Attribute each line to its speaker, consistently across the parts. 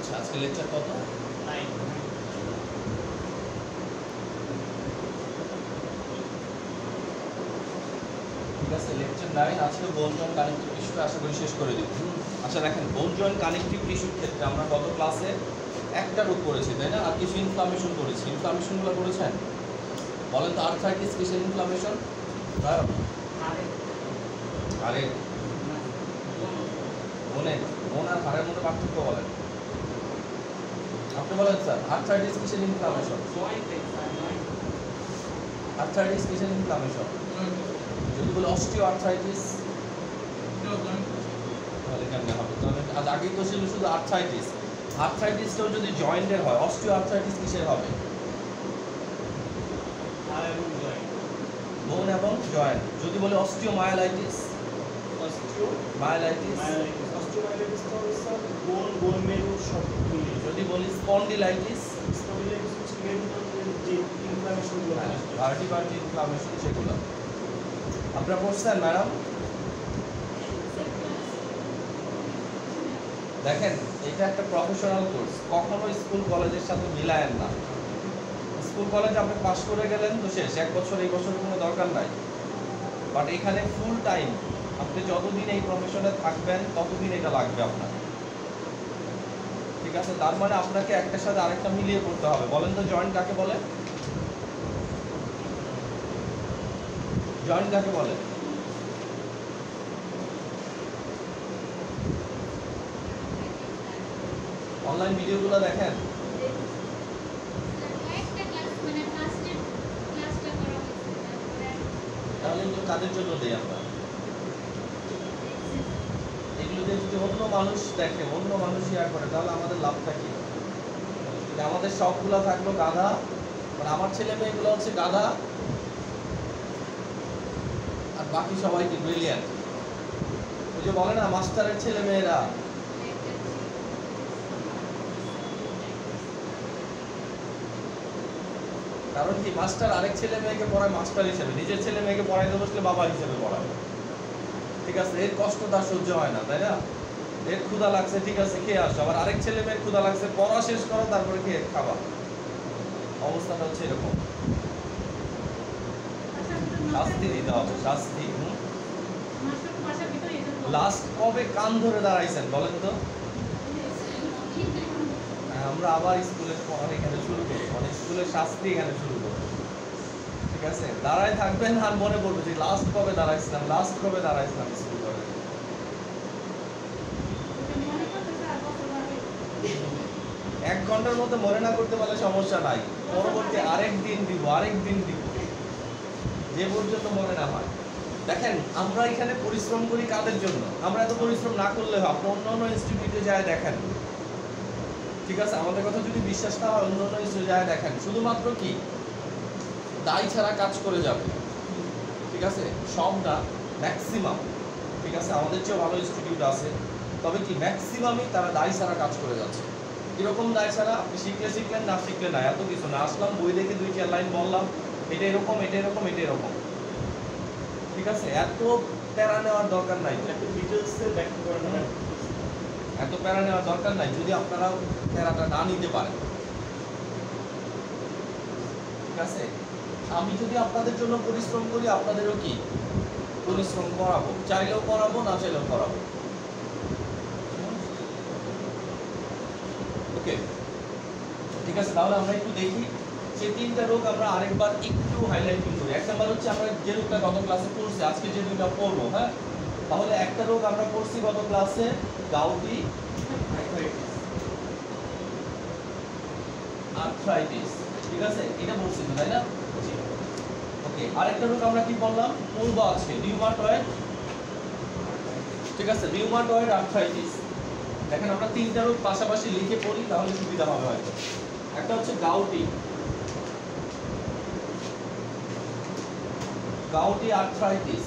Speaker 1: আচ্ছা আজকে লেকচার কত?
Speaker 2: 9।
Speaker 1: ঠিক আছে, লেকচার 9 আজকে বোন জয়েন্ট কানেক্টিভ টিস্যুটা আশা করি শেষ করে দিব। আচ্ছা দেখেন, বোন জয়েন্ট কানেক্টিভ টিস্যুর ক্ষেত্রে আমরা গত ক্লাসে একটা রোগ করেছি, তাই না? আর কিছু ইনফ্লামেশন করেছি। ইনফ্লামেশনগুলো করেছেন? বলেন তো, আর্থ্রাইটিস কিসের ইনফ্লামেশন? আরে বোন আর হাড়ের মধ্যে পার্থক্য বলেন। আপনি বলেন স্যার, আর্থ্রাইটিস কিসের ইনফ্লামেশন? আর্থ্রাইটিস কিসের ইনফ্লামেশন? যদি বলে অস্টিও আর্থ্রাইটিস, তাহলে কেমনে হবে? তাহলে আজ আগেই তো ছিল শুধু আর্থ্রাইটিস। আর্থ্রাইটিসটাও যদি জয়েন্টের হয়, অস্টিও আর্থ্রাইটিস কিসের হবে? বোন এবং জয়েন্ট। যদি বলে অস্টিও মায়োলাইটিস, যদি বলি স্পন্ডিলাইটিস, ভার্টিব্রাল ইনফ্লামেশন, সেগুলো আপনারা পড়ছেন ম্যাডাম? দেখেন, এটা একটা প্রফেশনাল কোর্স, কখনো স্কুল কলেজের সাথে মিলায়েন না। স্কুল কলেজে আপনি পাশ করে গেলেন তো শেষ, এক বছর এই বছরের কোনো দরকার নাই। বাট এখানে ফুল টাইম আপনি যতদিন এই প্রফেশনে থাকবেন ততদিন এটা লাগবে আপনার। ঠিক আছে, তার মানে আপনাকে একটার সাথে আরেকটা মিলিয়ে করতে হবে। বলেন তো, জয়েন্ট কাকে বলে? জয়েন্ট কাকে বলে? অনলাইন ভিডিওগুলো দেখেন? তাহলে এগুলো কাদের জন্য দেই আমরা? এগুলো দিয়ে যদি অন্য মানুষ দেখে, অন্য মানুষ শেয়ার করে, তাহলে আমাদের লাভটা কি? আমাদের সবগুলা থাকলো গাধা, মানে আমার ছেলে মেয়েগুলো হচ্ছে গাধা, আর বাকি সবাই কি ব্রিলিয়ান্ট। ওই যে বলে না, মাস্টারের ছেলে মেয়েরা। কারণ কি, মাস্টার আরেক ছেলে মেয়েকে পড়ায় মাস্টার হিসেবে, নিজের ছেলে মেয়েকে পড়াইতে বসলে বাবা হিসেবে পড়ায়। ঠিক আছে, এর কষ্ট তার সহ্য হয় না, তাই না? এর ক্ষুধা লাগছে, ঠিক আছে খেয়ে আসো, আবার আরেক ছেলে মেয়ের ক্ষুধা লাগছে, পড়া শেষ করো তারপরে খেয়ে খাবা। অবস্থাটা হচ্ছে এরকম। শাস্তি দিতে হবে, শাস্তি। লাস্ট কবে কান ধরে দাঁড়াইছেন বলেন তো? আমরা আবার স্কুলের পড়া এখানে শুরু করি, মানে স্কুলের শাস্তি এখানে শুরু করি। ঠিক আছে, দাঁড়ায় থাকবেন আর মনে পড়বে যে লাস্ট কবে দাঁড়াইছিলাম, লাস্ট কবে দাঁড়াইছিলাম স্কুল করে। 1 ঘন্টার মধ্যে মনে না করতে পারলে সমস্যা নাই, পরবর্তী আরেক দিন দিব, যে পর্যন্ত মনে না হয়। দেখেন, আমরা এখানে পরিশ্রম করি কাদের জন্য? আমরা এত পরিশ্রম না করলে হয়, আপনি অন্য অন্য ইনস্টিটিউটে যায় দেখেন। ঠিক আছে, আমাদের কথা যদি বিশ্বাস না হয়, অন্য অন্য ইনস্টিটিউটে যায় দেখেন, শুধুমাত্র কি দায় ছাড়া কাজ করে যাবে। ঠিক আছে, সব না, ম্যাক্সিমাম। ঠিক আছে, আমাদের চেয়েও ভালো ইনস্টিটিউট আছে, তবে কি ম্যাক্সিমামই তারা দায় ছাড়া কাজ করে যাচ্ছে। কিরকম দায় ছাড়া? আপনি শিখলে শিখলেন, না শিখলে না, এত কিছু না। আসলাম, বই দেখে 2-4 লাইন বললাম, এটা এরকম, এটা এরকম, এটা এরকম। ঠিক আছে, এত প্যারা নেওয়ার দরকার নাই, এত প্যারা নেওয়ার দরকার নাই যদি আপনারা প্যারাটা না নিতে পারেন। ঠিক আছে, আমি যদি আপনাদের জন্য পরিশ্রম করি, আপনাদেরও কি পরিশ্রম করাবো, চাইলেও করাবো, না চাইলেও করাবো। ওকে, ঠিক আছে, তাহলে আমরা একটু দেখি যে 3টা রোগ আমরা আরেকবার একটু হাইলাইটিং করি। 1 নাম্বার হচ্ছে আমরা যে রোগটা গত ক্লাসে পড়ছি, আজকে যে দুইটা পড়বো। হ্যাঁ, তাহলে একটা রোগ আমরা পড়ছি গত ক্লাসে, গাউটি আর্থ্রাইটিস। ঠিক আছে, এটা বলছি তো, তাই না? ওকে, আরেকটা রোগ আমরা কি বললাম? পূর্ব আছে, রিউমাটয়েড। ঠিক আছে, রিউমাটয়েড আর্থ্রাইটিস। দেখেন, আমরা 3টা রোগ পাশাপাশি লিখে পড়ি, তাহলে সুবিধা হবে হয়তো। একটা হচ্ছে গাউটি আর্থ্রাইটিস,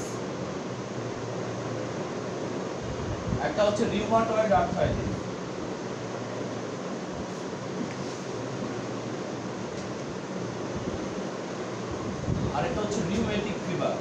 Speaker 1: একটা হচ্ছে রিউমাটয়েড আর্থ্রাইটিস। আরেকটা হচ্ছে রিউমেটিক ফিভার।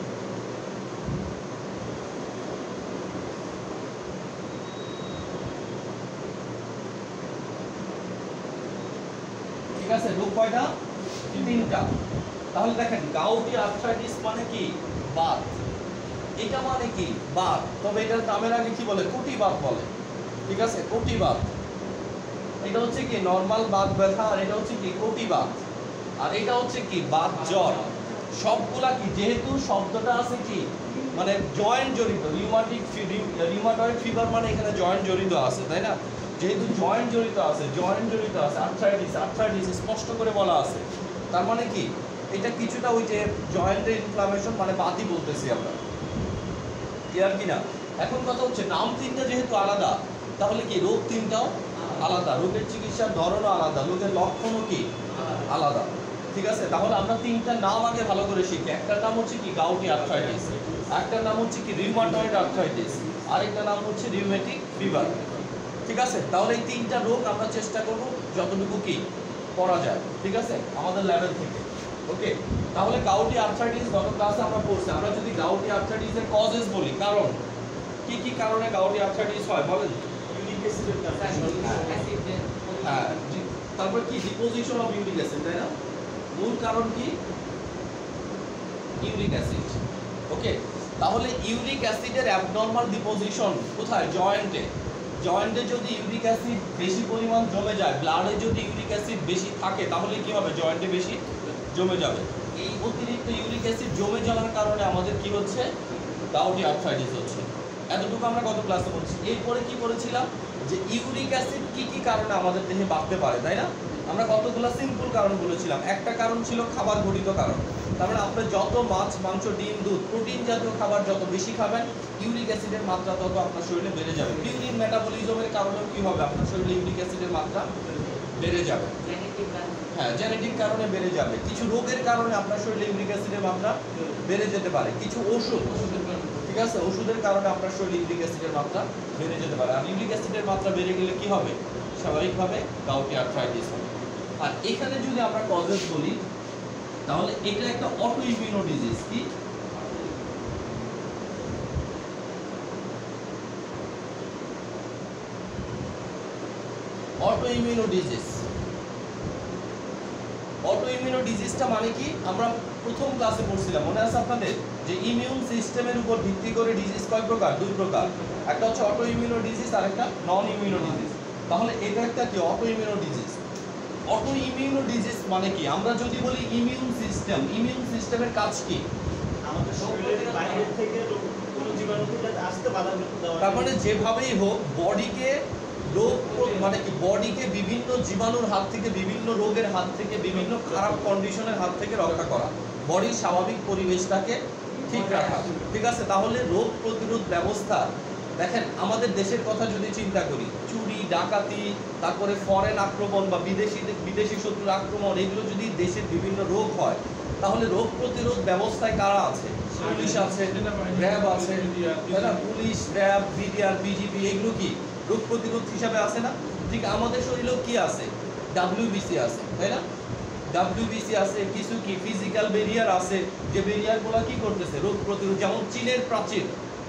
Speaker 1: ঠিক আছে, রোগ কয়টা? তিনটা। তাহলে দেখেন গাউটি আর্থ্রাইটিস মানে কি? বাত। এটা মানে কি? বাত। তবে এটার নামের আগে কি বলে? কটিবাত বলে। ঠিক আছে, কটিবাত। এটা হচ্ছে কি নরমাল বাত ব্যথা, আর এটা হচ্ছে কি কটিবাত, আর এটা হচ্ছে কি বাত জ্বর। সবগুলা কি, যেহেতু শব্দটা আছে কি মানে জয়েন্ট জড়িত, রিউমাটয়েড ফিভার মানে এখানে জয়েন্ট জড়িত আছে, তাই না? যেহেতু জয়েন্ট জড়িত আছে, আর্থ্রাইটিস স্পষ্ট করে বলা আছে, তার মানে কি এটা কিছুটা ওই যে জয়েন্টের ইনফ্লামেশন, মানে বাতই বলতেছি আমরা। ক্লিয়ার কিনা? এখন কথা হচ্ছে নাম তিনটা যেহেতু আলাদা, তাহলে কি রোগ তিনটাও আলাদা, রোগের চিকিৎসার ধরনও আলাদা, রোগের লক্ষণও কি আলাদা। ঠিক আছে, তাহলে আমরা তিনটা নাম আগে ভালো করে শিখি। একটার নাম হচ্ছে কি গাউটি আর্থ্রাইটিস, একটার নাম হচ্ছে কি রিউমাটয়েড আর্থ্রাইটিস, আরেকটা নাম হচ্ছে রিউমেটিক ফিভার। ঠিক আছে, তাহলে এই তিনটা রোগ আমরা চেষ্টা করব যতটুকু কি পড়া যায়, ঠিক আছে, আমাদের লেভেল থেকে। ওকে, তাহলে গাউটি আর্থ্রাইটিস গত ক্লাসে আমরা পড়ছি। আমরা যদি গাউটি আর্থ্রাইটিসের কজেস বলি, কারণ কি কি কারণে গাউটি আর্থ্রাইটিস হয় বলেন? হ্যাঁ, তারপর কি ডিপোজিশন অফ ইউরিক অ্যাসিড, তাই না? মূল কারণ কি? Uric acid. ওকে, তাহলে ইউরিক অ্যাসিডের অ্যাবনরমাল ডিপোজিশন কোথায়? জয়েন্টে। জয়েন্টে যদি ইউরিক অ্যাসিড বেশি পরিমাণ জমে যায়, ব্লাডে যদি ইউরিক অ্যাসিড বেশি থাকে, তাহলে কি হবে? জয়েন্টে বেশি জমে যাবে। এই অতিরিক্ত ইউরিক অ্যাসিড জমে যাওয়ার কারণে আমাদের কি হচ্ছে? গাউটি আর্থ্রাইটিস হচ্ছে। এতটুকু আমরা গত ক্লাসে বলছি। এরপরে কি করেছিলাম যে ইউরিক অ্যাসিড কি কি কারণে আমাদের দেহে বাড়তে পারে, তাই না? আমরা কতগুলো সিম্পল কারণ বলেছিলাম। একটা কারণ ছিল খাবার ঘটিত কারণ, তার মানে আপনি যত মাছ, মাংস, ডিম, দুধ, প্রোটিন জাতীয় খাবার যত বেশি খাবেন, ইউরিক অ্যাসিডের মাত্রা তত আপনার শরীরে বেড়ে যাবে। পিউরিন মেটাবলিজমের কারণেও কি হবে? আপনার শরীরে ইউরিক অ্যাসিডের মাত্রা বেড়ে যাবে। হ্যাঁ, জেনেটিক কারণে বেড়ে যাবে। কিছু রোগের কারণে আপনার শরীরে ইউরিক অ্যাসিডের মাত্রা বেড়ে যেতে পারে। কিছু ওষুধ, ঠিক আছে, ওষুধের কারণে আপনার শরীরে ইউরিক অ্যাসিডের মাত্রা বেড়ে যেতে পারে। আর ইউরিক অ্যাসিডের মাত্রা বেড়ে গেলে কি হবে? স্বাভাবিকভাবে গাউটি আর্থ্রাইটিস হবে। আর এখানে যদি আমরা কজেস বলি, তাহলে এটা একটা অটো ইমিউনো ডিজিজ। কি? Auto immuno disease. Auto immuno ডিজিজটা মানে কি? আমরা প্রথম ক্লাসে পড়ছিলাম, মনে আছে আপনাদের, যে ইমিউন সিস্টেমের উপর ভিত্তি করে ডিজিজ কয় প্রকার? দুই প্রকার। একটা হচ্ছে অটো ইমিউনো ডিজিজ, আর একটা নন ইমিউনো ডিজিজ। তাহলে এটা একটা কি? Auto immuno disease. Auto immuno disease মানে কি? আমরা যদি বলি ইমিউন সিস্টেম, ইমিউন সিস্টেমের কাজ কি?
Speaker 2: আমাদের শরীরের বাইরে থেকে কোনো জীবাণুকে যাতে আসতে বাধা দেওয়া।
Speaker 1: তার মানে যেভাবেই হোক বডিকে রোগ, মানে কি বডিকে বিভিন্ন জীবাণুর হাত থেকে, বিভিন্ন রোগের হাত থেকে, বিভিন্ন খারাপ কন্ডিশনের হাত থেকে রক্ষা করা, বডির স্বাভাবিক পরিবেশটাকে ঠিক রাখা। ঠিক আছে, তাহলে রোগ প্রতিরোধ ব্যবস্থা, দেখেন আমাদের দেশের কথা যদি চিন্তা করি, চুরি, ডাকাতি, তারপরে ফরেন আক্রমণ বা বিদেশি শত্রুর আক্রমণ, এগুলো যদি দেশের বিভিন্ন রোগ হয়, তাহলে রোগ প্রতিরোধ ব্যবস্থায় কারা আছে? পুলিশ আছে, র্যাব আছে, তাই না? পুলিশ, র্যাব, বিডিআর, বিজিবি, এগুলো কি রোগ প্রতিরোধ হিসাবে আছে না? ঠিক আমাদের শরীরেও কি আছে? ডাব্লিউবিসি আছে, তাই না? ডাব্লিউবিসি আছে, কিছু কি ফিজিক্যাল ব্যারিয়ার আছে, যে ব্যারিয়ারগুলো কি করতেছে? রোগ প্রতিরোধ। যেমন চীনের প্রাচীর।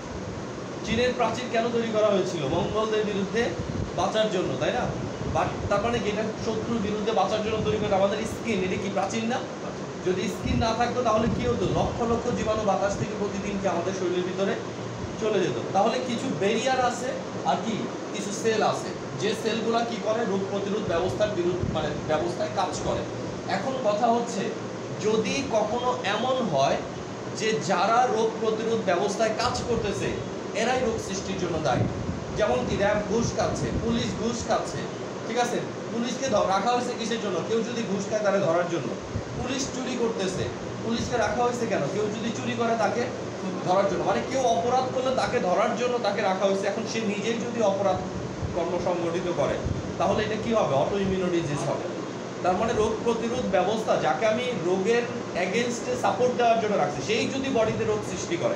Speaker 1: চীনের প্রাচীর কেন তৈরি করা হয়েছিল? মঙ্গলদের বিরুদ্ধে বাঁচার জন্য, তাই না? বাট তার মানে কি এটা শত্রুর বিরুদ্ধে বাঁচার জন্য তৈরি করে। আমাদের স্কিন, এটা কি প্রাচীন না? যদি স্কিন না থাকতো তাহলে কি হতো? লক্ষ লক্ষ জীবাণু বাতাস থেকে প্রতিদিন কি আমাদের শরীরের ভিতরে চলে যেত। তাহলে কিছু ব্যারিয়ার আছে, আর কি কিছু সেল আছে, যে সেলগুলো কি করে? রোগ প্রতিরোধ ব্যবস্থার বিরুদ্ধে, মানে ব্যবস্থায় কাজ করে। এখন কথা হচ্ছে, যদি কখনো এমন হয় যে যারা রোগ প্রতিরোধ ব্যবস্থায় কাজ করতেছে এরাই রোগ সৃষ্টির জন্য দায়ী, যেমন কি র্যাব ঘুষ খাচ্ছে, পুলিশ ঘুষ খাচ্ছে, ঠিক আছে, পুলিশকে রাখা হয়েছে কিসের জন্য? কেউ যদি ঘুষ খায় তারা ধরার জন্য। পুলিশ চুরি করতেছে, পুলিশকে রাখা হয়েছে কেন? কেউ যদি চুরি করে তাকে ধরার জন্য। মানে কেউ অপরাধ করলে তাকে ধরার জন্য তাকে রাখা হয়েছে। এখন সে নিজেই যদি অপরাধ কর্ম সংগঠিত করে, তাহলে এটা কি হবে? অটো ইমিউনো ডিজিজ হবে। তার মানে রোগ প্রতিরোধ ব্যবস্থা, যাকে আমি রোগের এগেনস্টে সাপোর্ট দেওয়ার জন্য রাখছি, সেই যদি বডিতে রোগ সৃষ্টি করে,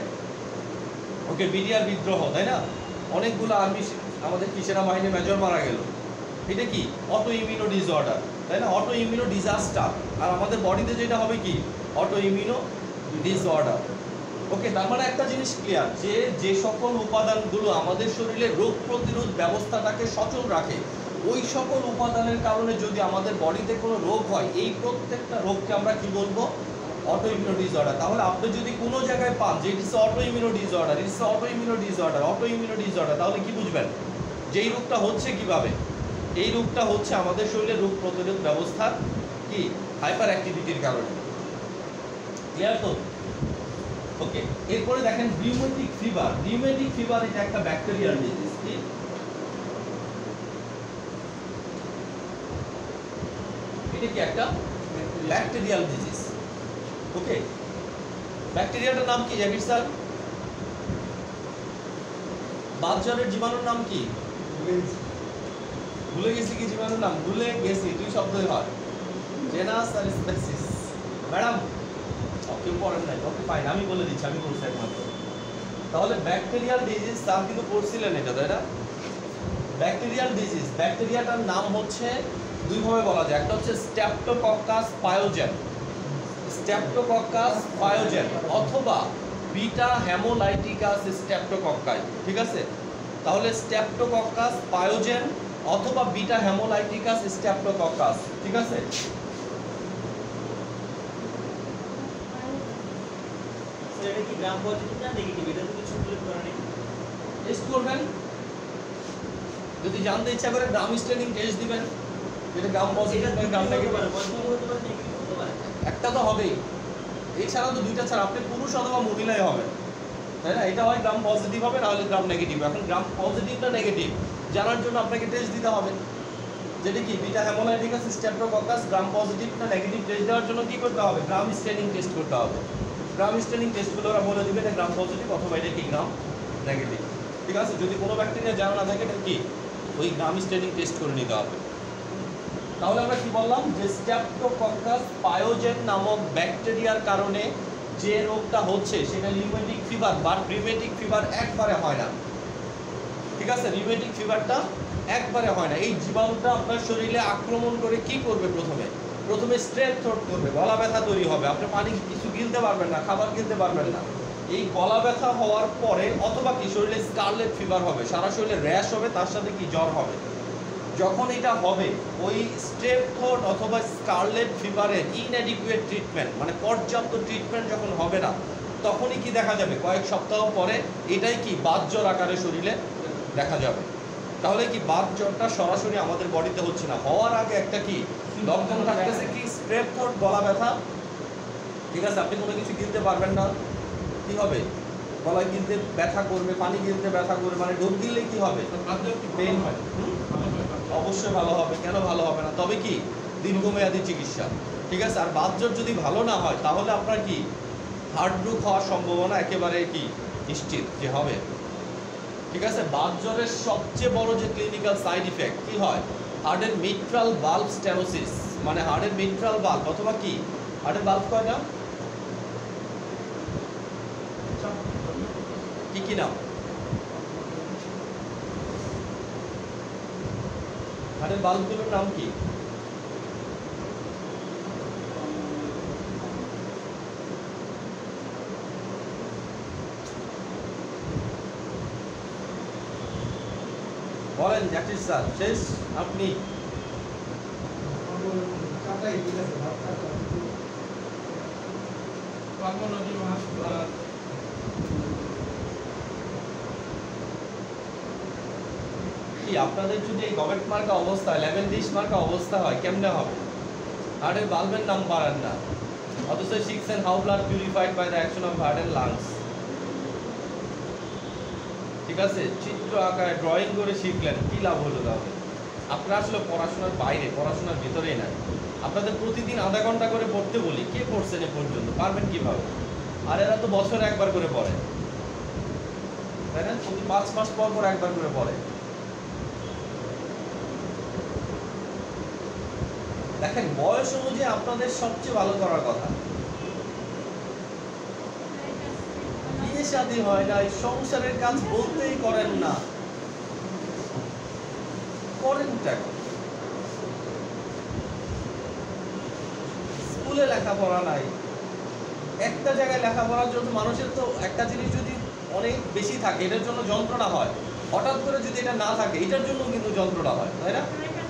Speaker 1: ওকে, বিডিআর বিদ্রোহ, তাই না? অনেকগুলো আর্মি, আমাদের কি সেনাবাহিনীর মেজর মারা গেল, এটা কি? অটো ইমিউনো ডিসঅর্ডার, তাই না? Auto immuno disaster. আর আমাদের বডিতে যেটা হবে কি? Auto immuno disorder. ওকে, তার মানে একটা জিনিস ক্লিয়ার, যে সকল উপাদানগুলো আমাদের শরীরে রোগ প্রতিরোধ ব্যবস্থাটাকে সচল রাখে, ওই সকল উপাদানের কারণে যদি আমাদের বডিতে কোনো রোগ হয়, এই প্রত্যেকটা রোগকে আমরা কি বলবো? Auto immuno disorder. তাহলে আপনি যদি কোনো জায়গায় পান যে it's auto immuno disorder, it's auto immuno disorder, auto immuno disorder, তাহলে কি বুঝবেন? যে এই রোগটা হচ্ছে কিভাবে? এই রোগটা হচ্ছে আমাদের শরীরের রোগ প্রতিরোধ ব্যবস্থার কি হাইপার অ্যাক্টিভিটির কারণে। ক্লিয়ার তো? ওকে, এরপরে দেখেন রিউমেটিক ফিভার। রিউমেটিক ফিভার এটা একটা ব্যাকটেরিয়াল ডিজিজ। কি? এটা কি একটা ব্যাকটেরিয়াল ডিজিজ? ওকে, ব্যাকটেরিয়াটার নাম কি জাকির স্যার? বাতজ্বরের জীবাণুর নাম কি? ভুলে গেছি কি জীবাণুর নাম? ভুলে গেছি, দুই শব্দই হয়, জেনাস আর স্পেসিস। ম্যাডাম কেউ পড়েন নাই? ওকে ফাইন, আমি বলে দিচ্ছি, আমি বলছি একমাত্র। তাহলে ব্যাকটেরিয়াল ডিজিজ স্যার কিন্তু পড়ছিলেন এটা, তাই না? ব্যাকটেরিয়াল ডিজিজ, ব্যাকটেরিয়াটার নাম হচ্ছে দুইভাবে বলা যায়। একটা হচ্ছে স্ট্রেপ্টোকক্কাস পায়োজেন, স্ট্রেপ্টোকক্কাস পায়োজেন, অথবা বিটা হেমোলাইটিকাস স্ট্রেপ্টোকক্কাই। ঠিক আছে? তাহলে স্ট্রেপ্টোকক্কাস পায়োজেন অথবা বিটা হেমোলাইটিকাস স্ট্রেপ্টোকক্কাস। ঠিক আছে?
Speaker 2: এটা কি গ্রাম পজিটিভ না নেগেটিভ? এটা তো কিছু উল্লেখ করা নেই।
Speaker 1: টেস্ট করবেন, যদি জানতে ইচ্ছা করে গ্রাম স্টেনিং টেস্ট দিবেন, যেটা গ্রাম পজিটিভ না গ্রাম নেগেটিভ। একটা তো হবেই, এছাড়া তো দুইটা ছাড়া, আপনি পুরুষ অথবা মহিলাই হবেন, তাই না? এটা হয় গ্রাম পজিটিভ হবে, না হলে গ্রাম নেগেটিভ। এখন গ্রাম পজিটিভ না নেগেটিভ জানার জন্য আপনাকে টেস্ট দিতে হবে, যেটা কি beta haemolyticus streptococcus gram positive না নেগেটিভ। টেস্ট দেওয়ার জন্য কি করতে হবে? গ্রাম স্টেনিং টেস্ট করতে হবে। গ্রাম স্টেনিং টেস্টগুলো ওরা বলে দিবে এটা গ্রাম পজিটিভ অথবা এটা কি গ্রাম নেগেটিভ। ঠিক আছে? যদি কোনো ব্যাকটেরিয়া জানা না থাকে এটা কি ওই গ্রাম স্টেনিং টেস্ট করে নিতে হবে। তাহলে আমরা কি বললাম? যে স্ট্রেপ্টোকক্কাস পায়োজেন নামক ব্যাকটেরিয়ার কারণে যে রোগটা হচ্ছে সেটা রিউমেটিক ফিভার বা রিউমেটিক ফিভার একবারে হয় না। ঠিক আছে? রিউমেটিক ফিভারটা একবারে হয় না। এই জীবাণুটা আপনার শরীরে আক্রমণ করে কি করবে? প্রথমে স্ট্রেপ থ্রোট করবে, গলা ব্যথা তৈরি হবে, আপনি পানি কিছু গিলতে পারবেন না, খাবার গিলতে পারবেন না। এই গলা ব্যথা হওয়ার পরে অথবা কি শরীরে স্কারলেট ফিভার হবে, সারা শরীরে র্যাশ হবে, তার সাথে কি জ্বর হবে। যখন এটা হবে ওই স্ট্রেপ থ্রোট অথবা স্কারলেট ফিভারের ইনঅ্যাডিকুয়েট ট্রিটমেন্ট, মানে পর্যাপ্ত ট্রিটমেন্ট যখন হবে না, তখনই কি দেখা যাবে? কয়েক সপ্তাহ পরে এটাই কি বাতজ্বর আকারে শরীরে দেখা যাবে। তাহলে কি বাতজ্বরটা সরাসরি আমাদের বডিতে হচ্ছে না, হওয়ার আগে একটা কি লক্ষণ থাকতেছে, কি স্ট্রেপ থ্রোট, গলা ব্যথা। ঠিক আছে? আপনি কোনো কিছু গিলতে পারবেন না, কি হবে? গলায় গিলতে ব্যথা করবে, পানি গিলতে ব্যথা করবে, মানে ঢোক গিললে কি হবে? পেইন হয়। অবশ্যই ভালো হবে, কেন ভালো হবে না? তবে কি দীর্ঘমেয়াদী চিকিৎসা। ঠিক আছে? আর বাতজ্বর যদি ভালো না হয় তাহলে আপনার কি হার্টব্রোক হওয়ার সম্ভাবনা একেবারে কি নিশ্চিত যে হবে। ঠিক আছে? বাতজ্বরের সবচেয়ে বড় যে ক্লিনিক্যাল সাইড ইফেক্ট কি হয়? হার্টের মিট্রাল ভালভ স্টেনোসিস, মানে হার্টের মিট্রাল ভালভ অথবা কি হার্টের ভালভ কয় না, কি কি নাম? হার্টের ভালভগুলোর নাম কি? বলেন জাকির স্যার, শেষ আপনি। কি আপনাদের যদি এই গভেট মার্কা অবস্থা, লেভেল ডিশ মার্কা অবস্থা হয়, কেমনে হবে? হার্টের ভালভের নাম পারেন না, অথচ শিখছেন how blood purified by the action of heart and lungs. ঠিক আছে? চিত্র আঁকায় ড্রয়িং করে শিখলেন, কি লাভ হলো তাহলে? আপনারা আসলে পড়াশোনার বাইরে, পড়াশোনার ভিতরেই নাই। আপনাদের প্রতিদিন আধা ঘন্টা করে পড়তে বলি, কে পড়ছেন এ পর্যন্ত? পারবেন কিভাবে? আর এরা তো বছরে একবার করে পড়ে, তাই না? প্রতি 5 মাস পর পর একবার করে পড়ে। দেখেন বয়স অনুযায়ী আপনাদের সবচেয়ে ভালো করার কথা। বিয়ে শাদী হয় না, সংসারের কাজ বলতেই করেন না, করেনটা স্কুলে লেখাপড়া নাই, একটা জায়গায় লেখাপড়ার জন্য মানুষের তো একটা জিনিস যদি অনেক বেশি থাকে এটার জন্য যন্ত্রণা হয়, হঠাৎ করে যদি এটা না থাকে এটার জন্য কিন্তু যন্ত্রণা হয়, তাই না?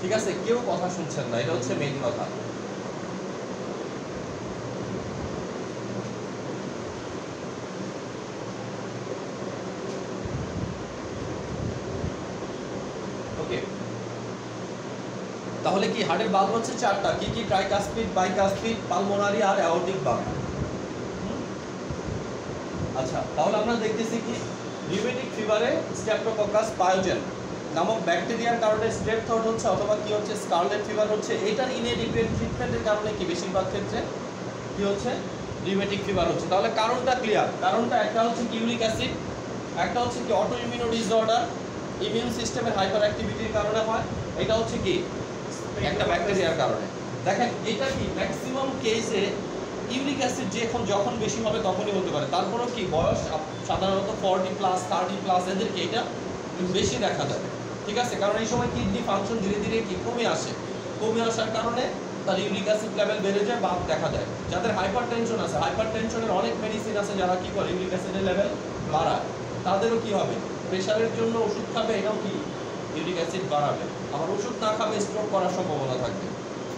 Speaker 1: ঠিক আছে, কেউ কথা শুনছেন না, এটা হচ্ছে মেইন কথা। ওকে, তাহলে কি হার্টের বাল্ব হচ্ছে চারটা, কি কি? ট্রাইকাসপিড, বাইকাসপিড, পালমোনারি আর অ্যাওর্টিক বাল্ব। আচ্ছা, তাহলে আমরা দেখতেছি কি রিউমেটিক ফিভারে স্ট্রেপ্টোককাস পায়োজেন নামক ব্যাকটেরিয়ার কারণে স্ট্রেপ থ্রোট হচ্ছে অথবা কি হচ্ছে স্কারলেট ফিভার হচ্ছে। এটার ইনএডিকুয়েট ট্রিটমেন্টের কারণে কি বেশিরভাগ ক্ষেত্রে কি হচ্ছে রিউমেটিক ফিভার হচ্ছে। তাহলে কারণটা ক্লিয়ার, কারণটা একটা হচ্ছে ইউরিক অ্যাসিড, একটা হচ্ছে কি অটো ইমিউনো ডিসঅর্ডার, ইমিউন সিস্টেমের হাইপার অ্যাক্টিভিটির কারণে হয়, এটা হচ্ছে কি একটা ব্যাকটেরিয়ার কারণে। দেখেন এটা কি ম্যাক্সিমাম কেসে ইউরিক অ্যাসিড যখন বেশি হবে তখনই হতে পারে। তারপরেও কি বয়স সাধারণত 40+, 30+ এদেরকে এটা বেশি দেখা যায়, ঠিক আছে? কারণ এই সময় কিডনি ফাংশন ধীরে ধীরে কি কমে আসে, কমে আসার কারণে তার ইউরিক অ্যাসিড লেভেল বেড়ে যায়, বাপ দেখা যায়। যাদের হাইপার টেনশন আছে, হাইপার টেনশনের অনেক মেডিসিন আছে যারা কি করে ইউরিক অ্যাসিডের লেভেল বাড়ায়, তাদেরও কি হবে প্রেশারের জন্য ওষুধ খাবে, এটাও কি ইউরিক অ্যাসিড বাড়াবে। আবার ওষুধ না খাবে স্ট্রোক করার সম্ভাবনা থাকবে,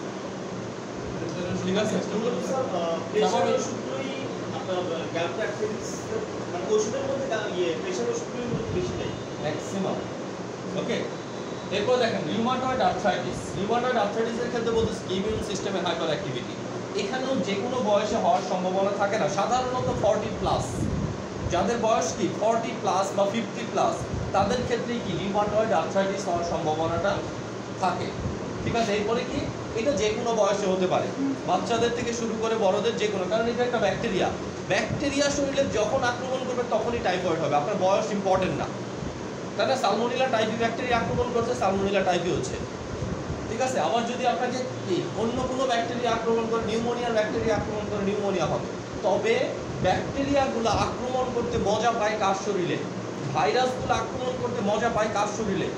Speaker 1: ঠিক আছে?
Speaker 2: প্রেশার ওষুধগুলোই আপনার গ্যালপ্যাক্টিস মানে ওষুধের মধ্যে প্রেশার ওষুধগুলোর মধ্যে বেশি নেই
Speaker 1: ম্যাক্সিমাম। ওকে, এরপর দেখেন রিউমাটয়েড আর্থ্রাইটিস। রিউমাটয়েড আর্থ্রাইটিসের ক্ষেত্রে বলতেছে ইমিউন সিস্টেমের হাইপার অ্যাক্টিভিটি। এখানেও যে কোনো বয়সে হওয়ার সম্ভাবনা থাকে না, সাধারণত 40+। যাদের বয়স কি 40+ বা 50+, তাদের ক্ষেত্রেই কি রিউমাটয়েড আর্থ্রাইটিস হওয়ার সম্ভাবনাটা থাকে, ঠিক আছে? এরপরে কি এটা যে কোনো বয়সে হতে পারে, বাচ্চাদের থেকে শুরু করে বড়দের যে কোনো, কারণ এটা একটা ব্যাকটেরিয়া। ব্যাকটেরিয়া শরীরে যখন আক্রমণ করবে তখনই টাইফয়েড হবে, আপনার বয়স ইম্পর্টেন্ট না, তাই না? সালমোনেলা টাইফি ব্যাকটেরিয়া আক্রমণ করছে, সালমোনেলা টাইফি হচ্ছে, ঠিক আছে? আবার যদি আপনাকে কি অন্য কোনো ব্যাকটেরিয়া আক্রমণ করে, নিউমোনিয়ার ব্যাকটেরিয়া আক্রমণ করে, নিউমোনিয়া হবে। তবে ব্যাকটেরিয়াগুলো আক্রমণ করতে মজা পায় কার শরীরে? ভাইরাসগুলো আক্রমণ করতে মজা পায় কার শরীরে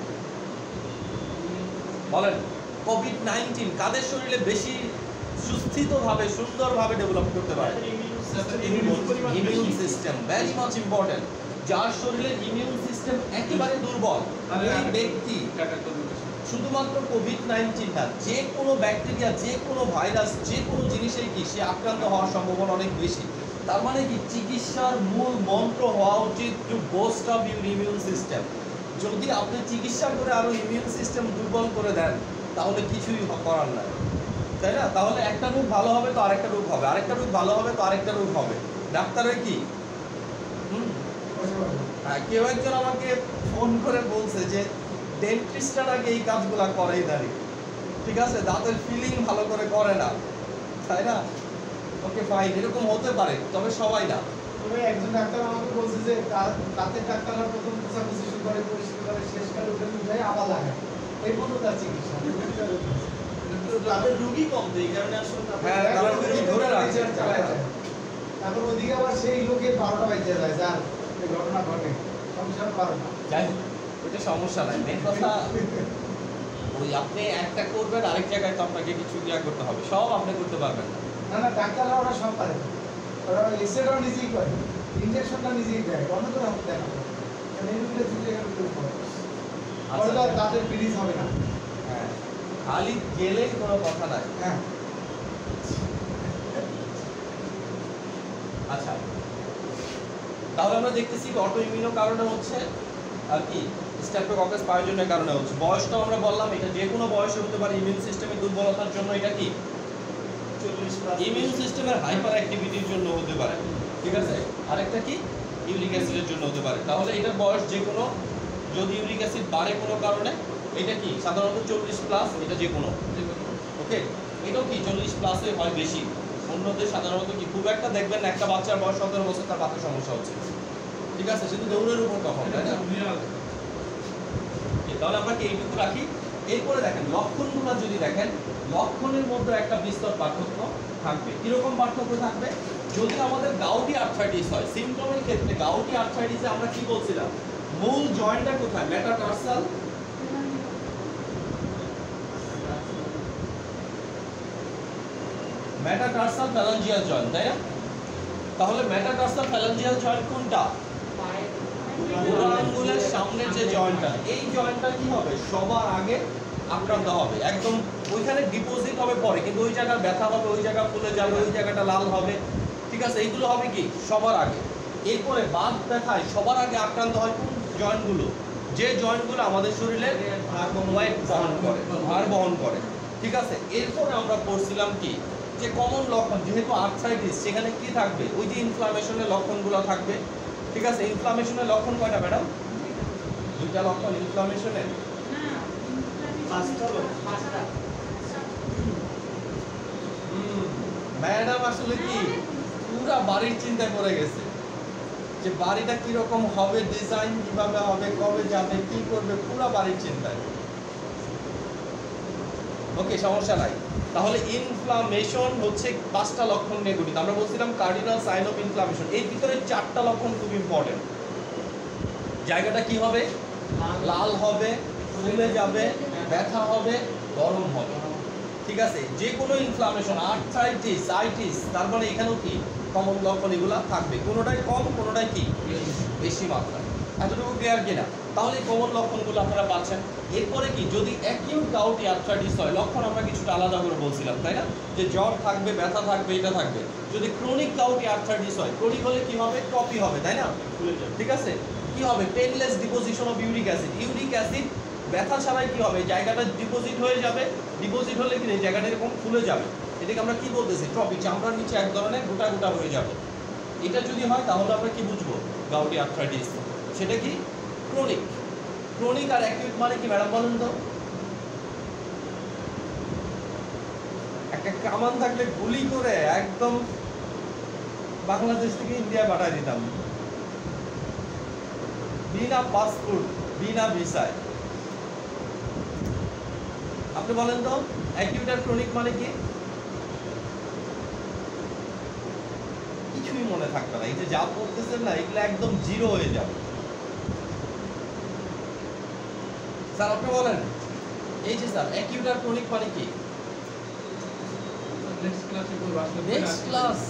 Speaker 1: বলেন? কোভিড-19 কাদের শরীরে বেশি সুস্থিতভাবে সুন্দরভাবে ডেভেলপ করতে পারে? Immune system, very much important. যার শরীরের ইমিউন সিস্টেম একেবারে দুর্বল, এই ব্যক্তি শুধুমাত্র কোভিড-19 না, যে কোনো ব্যাকটেরিয়া, যে কোনো ভাইরাস, যে কোনো জিনিসের কি সে আক্রান্ত হওয়ার সম্ভাবনা অনেক বেশি। তার মানে কি চিকিৎসার মূল মন্ত্র হওয়া উচিত to boost up your immune system. যদি আপনি চিকিৎসা করে আরো ইমিউন সিস্টেম দুর্বল করে দেন তাহলে কিছুই করার নাই, তাই না? তাহলে একটা রোগ ভালো হবে তো আরেকটা রোগ হবে, আরেকটা রোগ ভালো হবে তো আরেকটা রোগ হবে। ডাক্তারের কি কেউ একজন আমাকে ফোন করে বলছে যে ডেন্টিস্টরা নাকি এই কাজগুলা করেই দাঁড়িয়ে, ঠিক আছে? দাঁতের ফিলিং ভালো করে করে না, তাই না? ওকে ফাইন, এরকম হতে পারে, তবে সবাই না।
Speaker 3: তবে একজন ডাক্তার আমাকে বলছে যে দাঁতের ডাক্তাররা প্রথম কুচাকুচি শুরু করে, পরিষ্কার করে, শেষকালে উঠে উঠায় আবার লাগায়, এই পর্যন্ত তার চিকিৎসা।
Speaker 2: তাদের রুগী কম তো এই কারণে আসলে
Speaker 1: হ্যাঁ, তারা রুগী ধরে রাখছে,
Speaker 3: চালায় যায়। তারপর ওদিকে আবার সেই লোকের 12টা বাজে যায়, যার এই ঘটনা ঘটে সংসার 12টা।
Speaker 1: যাই হোক, ওইটা সমস্যা নাই। মেন কথা ওই আপনি একটা করবেন, আরেক জায়গায় তো আপনাকে কিছু ইয়া করতে হবে, সব আপনি করতে পারবেন না।
Speaker 3: না না, ডাক্তাররা ওরা সব পারে, ওরা এক্সরেটাও নিজেই করে, ইঞ্জেকশনটা নিজেই দেয়, অন্য করে আমাকে দেখা হয়। এই রুগীটা যদি এখানে কেউ করে
Speaker 1: আচ্ছা,
Speaker 3: তাদের ব্রিজ হবে না।
Speaker 1: হ্যাঁ, খালি গেলেই কোনো কথা নাই।
Speaker 3: হ্যাঁ,
Speaker 1: আচ্ছা, তাহলে আমরা দেখতেছি অটো ইমিউনো কারণে হচ্ছে আর কি স্ট্রেপ্টোককাস পায়োজনের কারণে হচ্ছে। বয়সটাও আমরা বললাম এটা যে কোনো বয়সে হতে পারে, ইমিউন সিস্টেমের দুর্বলতার জন্য, এটা কি
Speaker 2: 40+
Speaker 1: ইমিউন সিস্টেমের হাইপার অ্যাক্টিভিটির জন্য হতে পারে, ঠিক আছে? আরেকটা কি ইউরিক অ্যাসিডের জন্য হতে পারে। তাহলে এটার বয়স যে কোনো, যদি ইউরিক অ্যাসিড বাড়ে কোনো কারণে, এটা কি সাধারণত 40+, এটা যে কোনো, ওকে? এটাও কি 40+-এ হয় বেশি। অন্যদের সাধারণত কি খুব একটা দেখবেন না, একটা বাচ্চার বয়স 17 বছর তার বাতের সমস্যা হচ্ছে, ঠিক আছে? শুধু দৌড়ের উপর তখন, তাই না? তাহলে আমরা কি এইটুকু রাখি। এরপরে দেখেন লক্ষণগুলো যদি দেখেন, লক্ষণের মধ্যে একটা বিস্তর পার্থক্য থাকবে। কিরকম পার্থক্য থাকবে? যদি আমাদের গাউটি আর্থ্রাইটিস হয়, সিমটমের ক্ষেত্রে গাউটি আর্থ্রাইটিসে আমরা কি বলছিলাম, মূল জয়েন্টটা কোথায়? মেটাটার্সাল ফ্যালাঞ্জিয়াল জয়েন্ট, তাই না? তাহলে মেটাটার্সাল ফ্যালাঞ্জিয়াল জয়েন্ট কোনটা? বুড়ো আঙ্গুলের সামনের যে জয়েন্টটা, এই জয়েন্টটা কি হবে সবার আগে আক্রান্ত হবে, একদম ওইখানে ডিপোজিট হবে পরে, কিন্তু ওই জায়গায় ব্যথা হবে, ওই জায়গা ফুলে যাবে, ওই জায়গাটা লাল হবে, ঠিক আছে? এইগুলো হবে কি সবার আগে। এরপরে বাত ব্যথায় সবার আগে আক্রান্ত হয় কোন জয়েন্টগুলো? যে জয়েন্টগুলো আমাদের শরীরে ওয়েট বহন করে, ভার বহন করে, ঠিক আছে? এরপরে আমরা পড়ছিলাম কি যে কমন লক্ষণ, যেহেতু আর্থ্রাইটিস সেখানে কি থাকবে? ওই যে ইনফ্লামেশনের লক্ষণগুলো থাকবে, ঠিক আছে? ইনফ্লামেশনের লক্ষণ কয়টা ম্যাডাম? দুইটা লক্ষণ ইনফ্লামেশনের। ম্যাডাম আসলে কি পুরা বাড়ির চিন্তায় পড়ে গেছে যে বাড়িটা কিরকম হবে, ডিজাইন কিভাবে হবে, কবে যাবে, কি করবে, পুরা বাড়ির চিন্তায়। ওকে, সমস্যা নাই। তাহলে ইনফ্লামেশন হচ্ছে 5টা লক্ষণ নিয়ে গঠিত। আমরা বলছিলাম কার্ডিনাল সাইন অফ ইনফ্লামেশন। এর ভিতরে 4টা লক্ষণ খুব ইম্পর্টেন্ট। জায়গাটা কি হবে? লাল হবে, ফুলে যাবে, ব্যথা হবে, গরম হবে, ঠিক আছে? যে কোনো ইনফ্লামেশন, আর্থ্রাইটিস, আইটিস, তার মানে এখানেও কি কমন লক্ষণ এগুলো থাকবে, কোনোটাই কম, কোনোটাই কি বেশি মাত্রায়। এতটুকু ক্লিয়ার কিনা? তাহলে এই কমন লক্ষণগুলো আপনারা পাচ্ছেন। এরপরে কি, যদি অ্যাকিউট গাউটি আর্থ্রাইটিস হয়, লক্ষণ আমরা কিছুটা আলাদা করে বলছিলাম, তাই না? যে জ্বর থাকবে, ব্যথা থাকবে, এটা থাকবে। যদি ক্রনিক গাউটি আর্থ্রাইটিস হয়, ক্রনিক হলে কি হবে? টপি হবে, তাই না? ঠিক আছে? কি হবে? Painless deposition of uric acid. Uric acid ব্যথা ছাড়াই কি হবে? জায়গাটা ডিপোজিট হয়ে যাবে। ডিপোজিট হলে কি এই জায়গাটা এরকম ফুলে যাবে। এটাকে আমরা কি বলতেছি? ট্রপি, চামড়ার নিচে এক ধরনের গোটা গোটা হয়ে যাবে। এটা যদি হয় তাহলে আমরা কি বুঝবো? Gouty arthritis. সেটা কি? ক্রনিক। ক্রনিক আর অ্যাকিউট মানে কি ম্যাডাম বলেন তো? একটা কামান থাকলে গুলি করে একদম বাংলাদেশ থেকে ইন্ডিয়া পাঠিয়ে দিতাম, বিনা পাসপোর্ট, বিনা ভিসায়। আপনি বলেন তো অ্যাকিউট আর ক্রনিক মানে কি? কিছুই মনে থাকবে না। এই যে যা পড়তেছেন না, এগুলো একদম জিরো হয়ে যাবে। স্যার আপনি বলেন, এই যে স্যার অ্যাকিউট আর ক্রনিক মানে কি? নেক্সট ক্লাস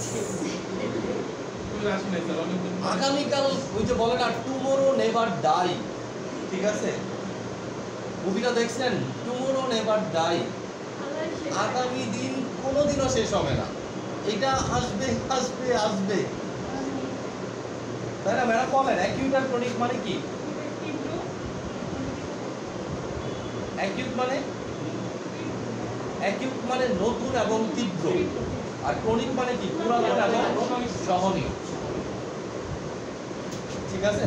Speaker 1: আগামীকাল ওই যে বলে না, টুমোরো নেভার ডাই, ঠিক আছে? মুভিটা দেখছেন? Tomorrow never die. আগামী দিন কোনোদিনও শেষ হবে না, এটা আসবে আসবে আসবে, তাই না ম্যাডাম? বলেন অ্যাকিউট আর ক্রনিক মানে কি? অ্যাকিউট মানে, অ্যাকিউট মানে নতুন এবং তীব্র, আর ক্রনিক মানে কি? পুরানো এবং সহনীয়, ঠিক আছে?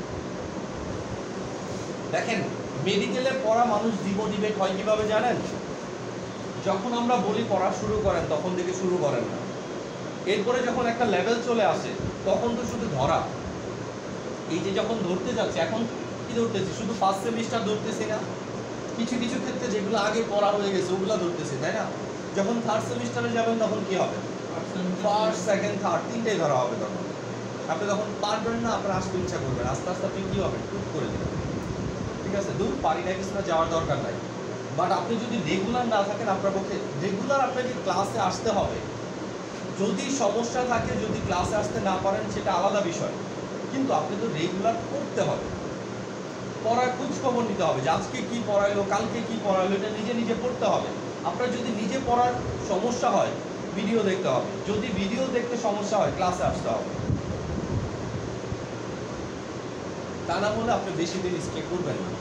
Speaker 1: দেখেন মেডিকেলে পড়া মানুষ ডিমোটিভেট হয় কিভাবে জানেন? যখন আমরা বলি পড়া শুরু করেন তখন থেকে শুরু করেন না। এরপরে যখন একটা লেভেল চলে আসে তখন তো শুধু ধরা। এই যে যখন ধরতে যাচ্ছে, এখন কি ধরতেছি? শুধু ফার্স্ট সেমিস্টার ধরতেছি না, কিছু কিছু ক্ষেত্রে যেগুলো আগে পড়া হয়ে গেছে ওগুলো ধরতেছি, তাই না? যখন থার্ড সেমিস্টারে যাবেন তখন কি হবে? ফার্স্ট, সেকেন্ড, থার্ড তিনটেই ধরা হবে। তখন আপনি তখন পারবেন না, আপনার আসতে ইচ্ছা করবেন, আস্তে আস্তে আপনি কী হবে? টুক করে দেবেন, ঠিক আছে? দূর পারি না, কিছু না, যাওয়ার দরকার নাই। বাট আপনি যদি রেগুলার না থাকেন, আপনার পক্ষে রেগুলার আপনাকে ক্লাসে আসতে হবে। যদি সমস্যা থাকে, যদি ক্লাসে আসতে না পারেন সেটা আলাদা বিষয়, কিন্তু আপনি তো রেগুলার করতে হবে। পড়ার খোঁজ খবর নিতে হবে যে আজকে কি পড়াইলো, কালকে কি পড়াইলো, এটা নিজে নিজে পড়তে হবে। আপনার যদি নিজে পড়ার সমস্যা হয়, ভিডিও দেখতে হবে। যদি ভিডিও দেখতে সমস্যা হয়, ক্লাসে আসতে হবে। তা না হলে আপনি বেশি দিন স্টে করবেন না।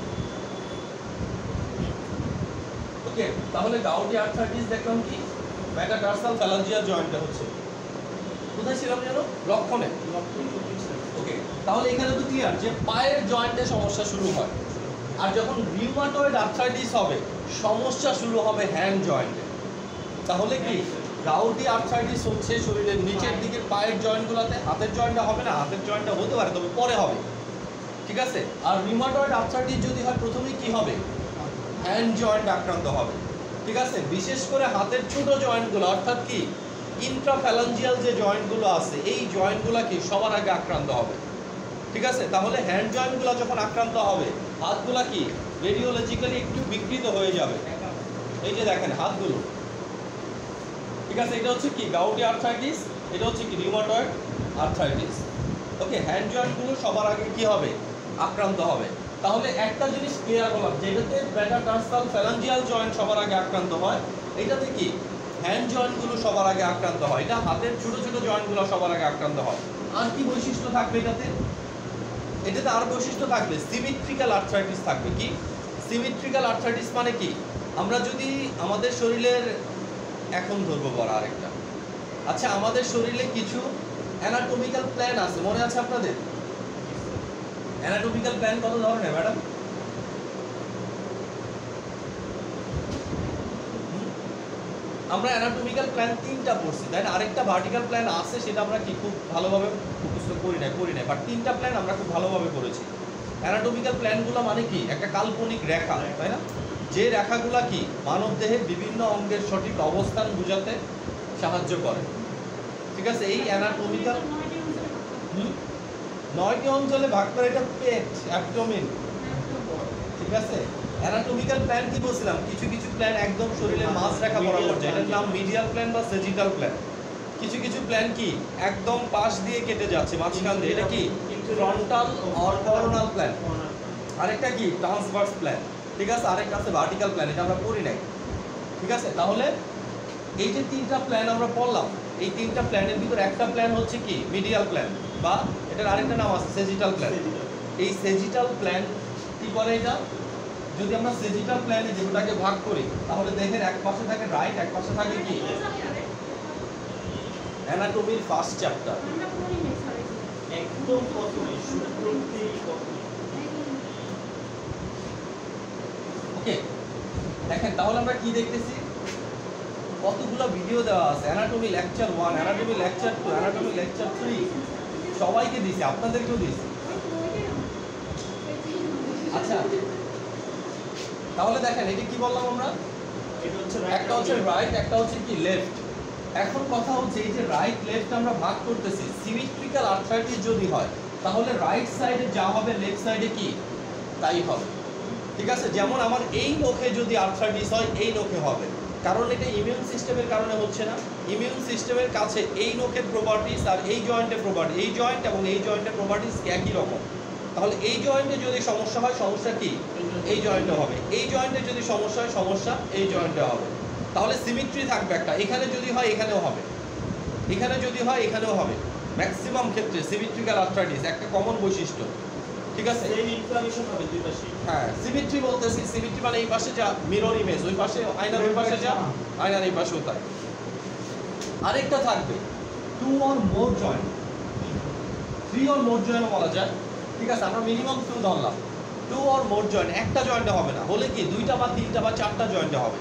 Speaker 1: ওকে, তাহলে গাউটি আর্থ্রাইটিস দেখলাম কি? মেটাটার্সাল ফ্যালাঞ্জিয়াল জয়েন্টে হচ্ছে। কোথায় ছিলাম যেন? লক্ষণে। ওকে, তাহলে এখানে তো ক্লিয়ার যে পায়ের জয়েন্টে সমস্যা শুরু হয়, আর যখন রিউমাটয়েড আর্থ্রাইটিস হবে সমস্যা শুরু হবে হ্যান্ড জয়েন্টে। তাহলে কি গাউটি আর্থ্রাইটিস হচ্ছে শরীরের নিচের দিকের পায়ের জয়েন্টগুলোতে, হাতের জয়েন্টটা হবে না, হাতের জয়েন্টটা হতে পারে তবে পরে হবে, ঠিক আছে? আর রিউমাটয়েড আর্থ্রাইটিস যদি হয় প্রথমেই কি হবে? হ্যান্ড জয়েন্ট আক্রান্ত হবে, ঠিক আছে? বিশেষ করে হাতের ছোট জয়েন্টগুলো, অর্থাৎ কি ইন্ট্রাফ্যালাঞ্জিয়াল যে জয়েন্টগুলো আছে, এই জয়েন্টগুলো কি সবার আগে আক্রান্ত হবে, ঠিক আছে? তাহলে হ্যান্ড জয়েন্টগুলো যখন আক্রান্ত হবে, হাতগুলা কি রেডিওলজিক্যালি একটু বিকৃত হয়ে যাবে। এই যে দেখেন হাতগুলো, ঠিক আছে? এটা হচ্ছে কি গাউটি আর্থ্রাইটিস, এটা হচ্ছে কি রিউমাটয়েড আর্থ্রাইটিস। ওকে, হ্যান্ড জয়েন্টগুলো সবার আগে কি হবে? আক্রান্ত হবে। তাহলে একটা জিনিস ক্লিয়ার করলাম, যেটাতে মেটাটার্সাল ফ্যালাঞ্জিয়াল জয়েন্ট সবার আগে আক্রান্ত হয়, এটাতে কি হ্যান্ড জয়েন্টগুলো সবার আগে আক্রান্ত হয়, এটা হাতের ছোট ছোট জয়েন্টগুলো সবার আগে আক্রান্ত হয়। আর কি বৈশিষ্ট্য থাকবে এটাতে? এটাতে আর বৈশিষ্ট্য থাকবে সিমেট্রিক্যাল আর্থ্রাইটিস থাকবে। কি সিমেট্রিক্যাল আর্থ্রাইটিস মানে কি? আমরা যদি আমাদের শরীরের এখন ধরবো বড় আরেকটা, আচ্ছা আমাদের শরীরে কিছু অ্যানাটমিক্যাল প্ল্যান আছে, মনে আছে আপনাদের? অ্যানাটমিক্যাল প্ল্যান কত ধরনের ম্যাডাম? আমরা অ্যানাটমিক্যাল প্ল্যান 3টা পড়ছি, তাই না? আরেকটা ভার্টিক্যাল প্ল্যান আছে, সেটা আমরা কি খুব ভালোভাবে মুখস্থ করি নাই, বাট 3টা প্ল্যান আমরা খুব ভালোভাবে করেছি। অ্যানাটমিক্যাল প্ল্যানগুলো মানে কি? একটা কাল্পনিক রেখা, তাই না? যে রেখাগুলো কি মানবদেহের বিভিন্ন অঙ্গের সঠিক অবস্থান বোঝাতে সাহায্য করে। ঠিক আছে, এই অ্যানাটমিক্যাল 9টি অঞ্চলে ভাগ করে, এটা পেট, অ্যাবডোমেন। ঠিক আছে, অ্যানাটমিক্যাল প্ল্যান কি বলছিলাম? কিছু কিছু প্ল্যান একদম শরীরের মাঝ রেখা বরাবর যায়, এটার নাম মিডিয়াল প্ল্যান বা সেজিটাল প্ল্যান। কিছু কিছু প্ল্যান কি একদম পাশ দিয়ে কেটে যাচ্ছে মাঝখান দিয়ে, এটা কি ফ্রন্টাল অর করোনাল প্ল্যান। আরেকটা কি ট্রান্সভার্স প্ল্যান। ঠিক আছে, আরেকটা আছে ভার্টিক্যাল প্ল্যান, এটা আমরা পড়ি নাই। ঠিক আছে, তাহলে এই যে 3টা প্ল্যান আমরা পড়লাম, এই 3টা প্ল্যানের ভিতর একটা প্ল্যান হচ্ছে কি মিডিয়াল প্ল্যান, বা এটার আরেকটা নাম আছে সেজিটাল প্ল্যান। এই সেজিটাল প্ল্যান কি করে? এটা যদি আমরা সেজিটাল প্ল্যানে যেটাকে ভাগ করি, তাহলে দেহের এক পাশে থাকে রাইট, এক পাশে থাকে কি অ্যানাটমির ফার্স্ট চ্যাপ্টার।
Speaker 2: একদম প্রথমে শুরুতেই প্রথমে।
Speaker 1: ওকে, দেখেন তাহলে আমরা কি দেখতেছি? কতগুলো ভিডিও দেওয়া আছে, anatomy lecture 1, anatomy lecture 2, anatomy lecture 3, সবাইকে দিছি, আপনাদেরকেও দিছি। আচ্ছা তাহলে দেখেন এটা কি বললাম আমরা? একটা হচ্ছে রাইট, একটা হচ্ছে কি লেফট। এখন কথা হচ্ছে এই যে রাইট লেফট আমরা ভাগ করতেছি, সিমেট্রিক্যাল আর্থ্রাইটিস যদি হয় তাহলে রাইট সাইডে যা হবে লেফট সাইডে কি তাই হবে। ঠিক আছে, যেমন আমার এই নখে যদি আর্থ্রাইটিস হয় এই নখে হবে, কারণ এটা ইমিউন সিস্টেমের কারণে হচ্ছে না। ইমিউন সিস্টেমের কাছে এই নখের প্রপার্টিস আর এই জয়েন্টের প্রপার্টি, এই জয়েন্ট এবং এই জয়েন্টের প্রপার্টিস একই রকম। তাহলে এই জয়েন্টে যদি সমস্যা হয়, সমস্যা কি এই জয়েন্টে হবে, এই জয়েন্টে যদি সমস্যা হয়, সমস্যা এই জয়েন্টে হবে। তাহলে সিমেট্রি থাকবে একটা, এখানে যদি হয় এখানেও হবে, এখানে যদি হয় এখানেও হবে। ম্যাক্সিমাম ক্ষেত্রে সিমেট্রিক্যাল আর্থ্রাইটিস একটা কমন বৈশিষ্ট্য। ঠিক আছে,
Speaker 2: সেম ইনফ্লামেশন হবে দুই পাশে।
Speaker 1: হ্যাঁ সিমেট্রি বলতেছি, সিমেট্রি মানে এই পাশে যা মিরর ইমেজ, ওই পাশে আয়নার ওই পাশে যা আয়নার এই পাশেও তাই। আরেকটা থাকবে 2 or more joint, 3 or more joint বলা যায়। ঠিক আছে, আমরা মিনিমাম 2 ধরলাম। 2 or more জয়েন্ট, একটা জয়েন্টে হবে না, হলে কি 2টা বা 3টা বা 4টা জয়েন্টে হবে।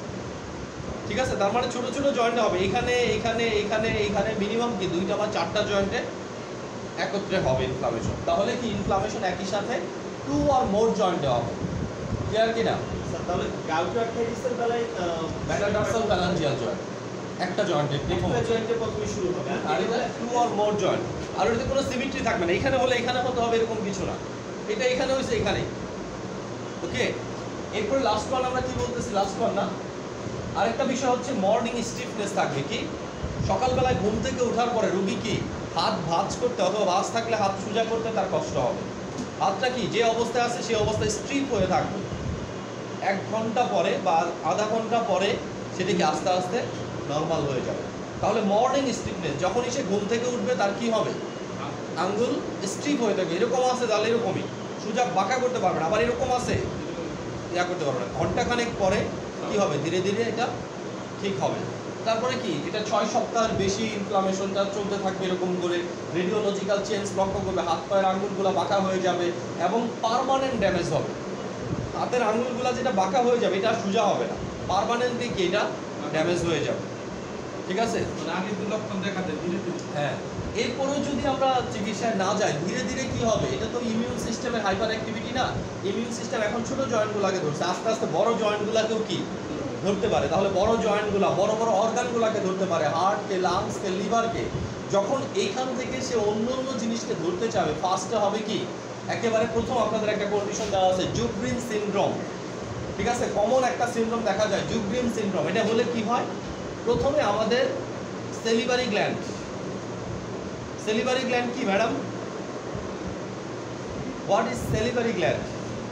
Speaker 1: ঠিক আছে, তার মানে ছোট ছোট জয়েন্টে হবে, এখানে এখানে এখানে এখানে মিনিমাম কি 2টা বা 4টা জয়েন্টে একত্রে হবে ইনফ্লামেশন। তাহলে কি ইনফ্লামেশন একই সাথে 2 or more জয়েন্টে হবে। ক্লিয়ার কি না?
Speaker 2: তাহলে গাউট আর্থ্রাইটিসের বেলায়
Speaker 1: মেটাটার্সাল ফ্যালাঞ্জিয়াল জয়েন্ট একটা জয়েন্টে প্রথম
Speaker 2: জয়েন্টে প্রথমে শুরু হবে,
Speaker 1: আর এটা 2 or more জয়েন্ট। আর এটাতে কোনো সিমেট্রি থাকবে না, এখানে হলে এখানে হতে হবে এরকম কিছু না, এটা এখানে হইছে এখানে। ওকে, এরপর লাস্ট ওয়ান আমরা কি বলতেছি? লাস্ট ওয়ান না, আরেকটা বিষয় হচ্ছে মর্নিং স্টিফনেস থাকবে। কি সকালবেলায় ঘুম থেকে ওঠার পরে রোগী কি হাত ভাঁজ করতে, অথবা ভাঁজ থাকলে হাত সোজা করতে তার কষ্ট হবে। হাতটা কি যে অবস্থায় আছে সেই অবস্থায় স্ট্রিপ হয়ে থাকবে। 1 ঘন্টা পরে বা আধা ঘন্টা পরে সেটা কি আস্তে আস্তে নর্মাল হয়ে যাবে। তাহলে মর্নিং স্টিফনেস, যখনই সে ঘুম থেকে উঠবে তার কি হবে? আঙ্গুল স্ট্রিপ হয়ে থাকবে। এরকম আছে তাহলে এরকমই সোজা বাঁকা করতে পারবে না, আবার এরকম আছে ইয়া করতে পারবে না। ঘন্টাখানেক পরে কি হবে? ধীরে ধীরে এটা ঠিক হবে। তারপরে কি এটা 6 সপ্তাহের বেশি ইনফ্লামেশনটা চলতে থাকবে এরকম করে, রেডিওলজিক্যাল চেঞ্জ লক্ষ্য করবে, হাত পায়ের আঙ্গুলগুলো বাঁকা হয়ে যাবে এবং পার্মানেন্ট ড্যামেজ হবে। হাতের আঙ্গুলগুলো যেটা বাঁকা হয়ে যাবে এটা সোজা হবে না, পার্মানেন্টলি কি এটা ড্যামেজ হয়ে যাবে। ঠিক আছে,
Speaker 4: মানে আগে তো লক্ষণ দেখা যায় ধীরে ধীরে।
Speaker 1: হ্যাঁ, এরপরেও যদি আমরা চিকিৎসায় না যাই ধীরে ধীরে কি হবে? এটা তো ইমিউন সিস্টেমের হাইপার অ্যাক্টিভিটি না। ইমিউন সিস্টেম এখন ছোট জয়েন্টগুলোকে ধরছে, আস্তে আস্তে বড় জয়েন্টগুলোকেও কি ধরতে পারে। তাহলে বড় জয়েন্টগুলো, বড় বড় অর্গানগুলোকে ধরতে পারে, হার্টকে, লাংসকে, লিভারকে। যখন এইখান থেকে সে অন্য অন্য জিনিসকে ধরতে চাবে, ফার্স্টে হবে কি একেবারে প্রথম আপনাদের একটা কন্ডিশন দেওয়া আছে জুগ্রিন সিনড্রোম। ঠিক আছে, কমন একটা সিনড্রোম দেখা যায় জুগ্রিন সিনড্রোম। এটা হলে কি হয়? প্রথমে আমাদের সেলিভারি গ্ল্যান্ড, সেলিভারি গ্ল্যান্ড কি madam? What is salivary gland?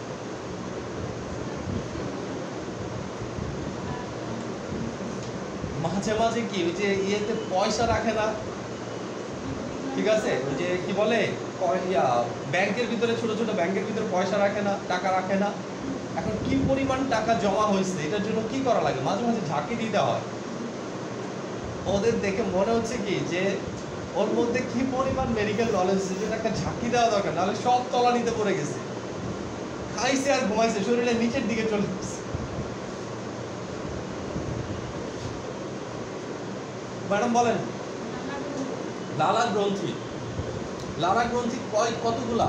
Speaker 1: মাঝে মাঝে কি ওই যে ইয়েতে পয়সা রাখে না, ঠিক আছে, ওই যে কি বলে ব্যাংকের ভিতরে, ছোট ছোট ব্যাংকের ভিতরে পয়সা রাখে না, টাকা রাখে না। এখন কি পরিমাণ টাকা জমা হয়েছে এটার জন্য কি করা লাগে, মাঝে মাঝে ঝাঁকি দিতে হয়। ওদের দেখে মনে হচ্ছে কি যে ওর মধ্যে কি পরিমাণ মেডিকেল নলেজ, যেটা একটা ঝাঁকি দেওয়া দরকার, নাহলে সব তলানিতে পড়ে গেছে, খাইছে আর ঘুমাইছে, শরীরের নিচের দিকে চলে গেছে। ম্যাডাম বলেন, লালা গ্রন্থি, লালা গ্রন্থি কতগুলা?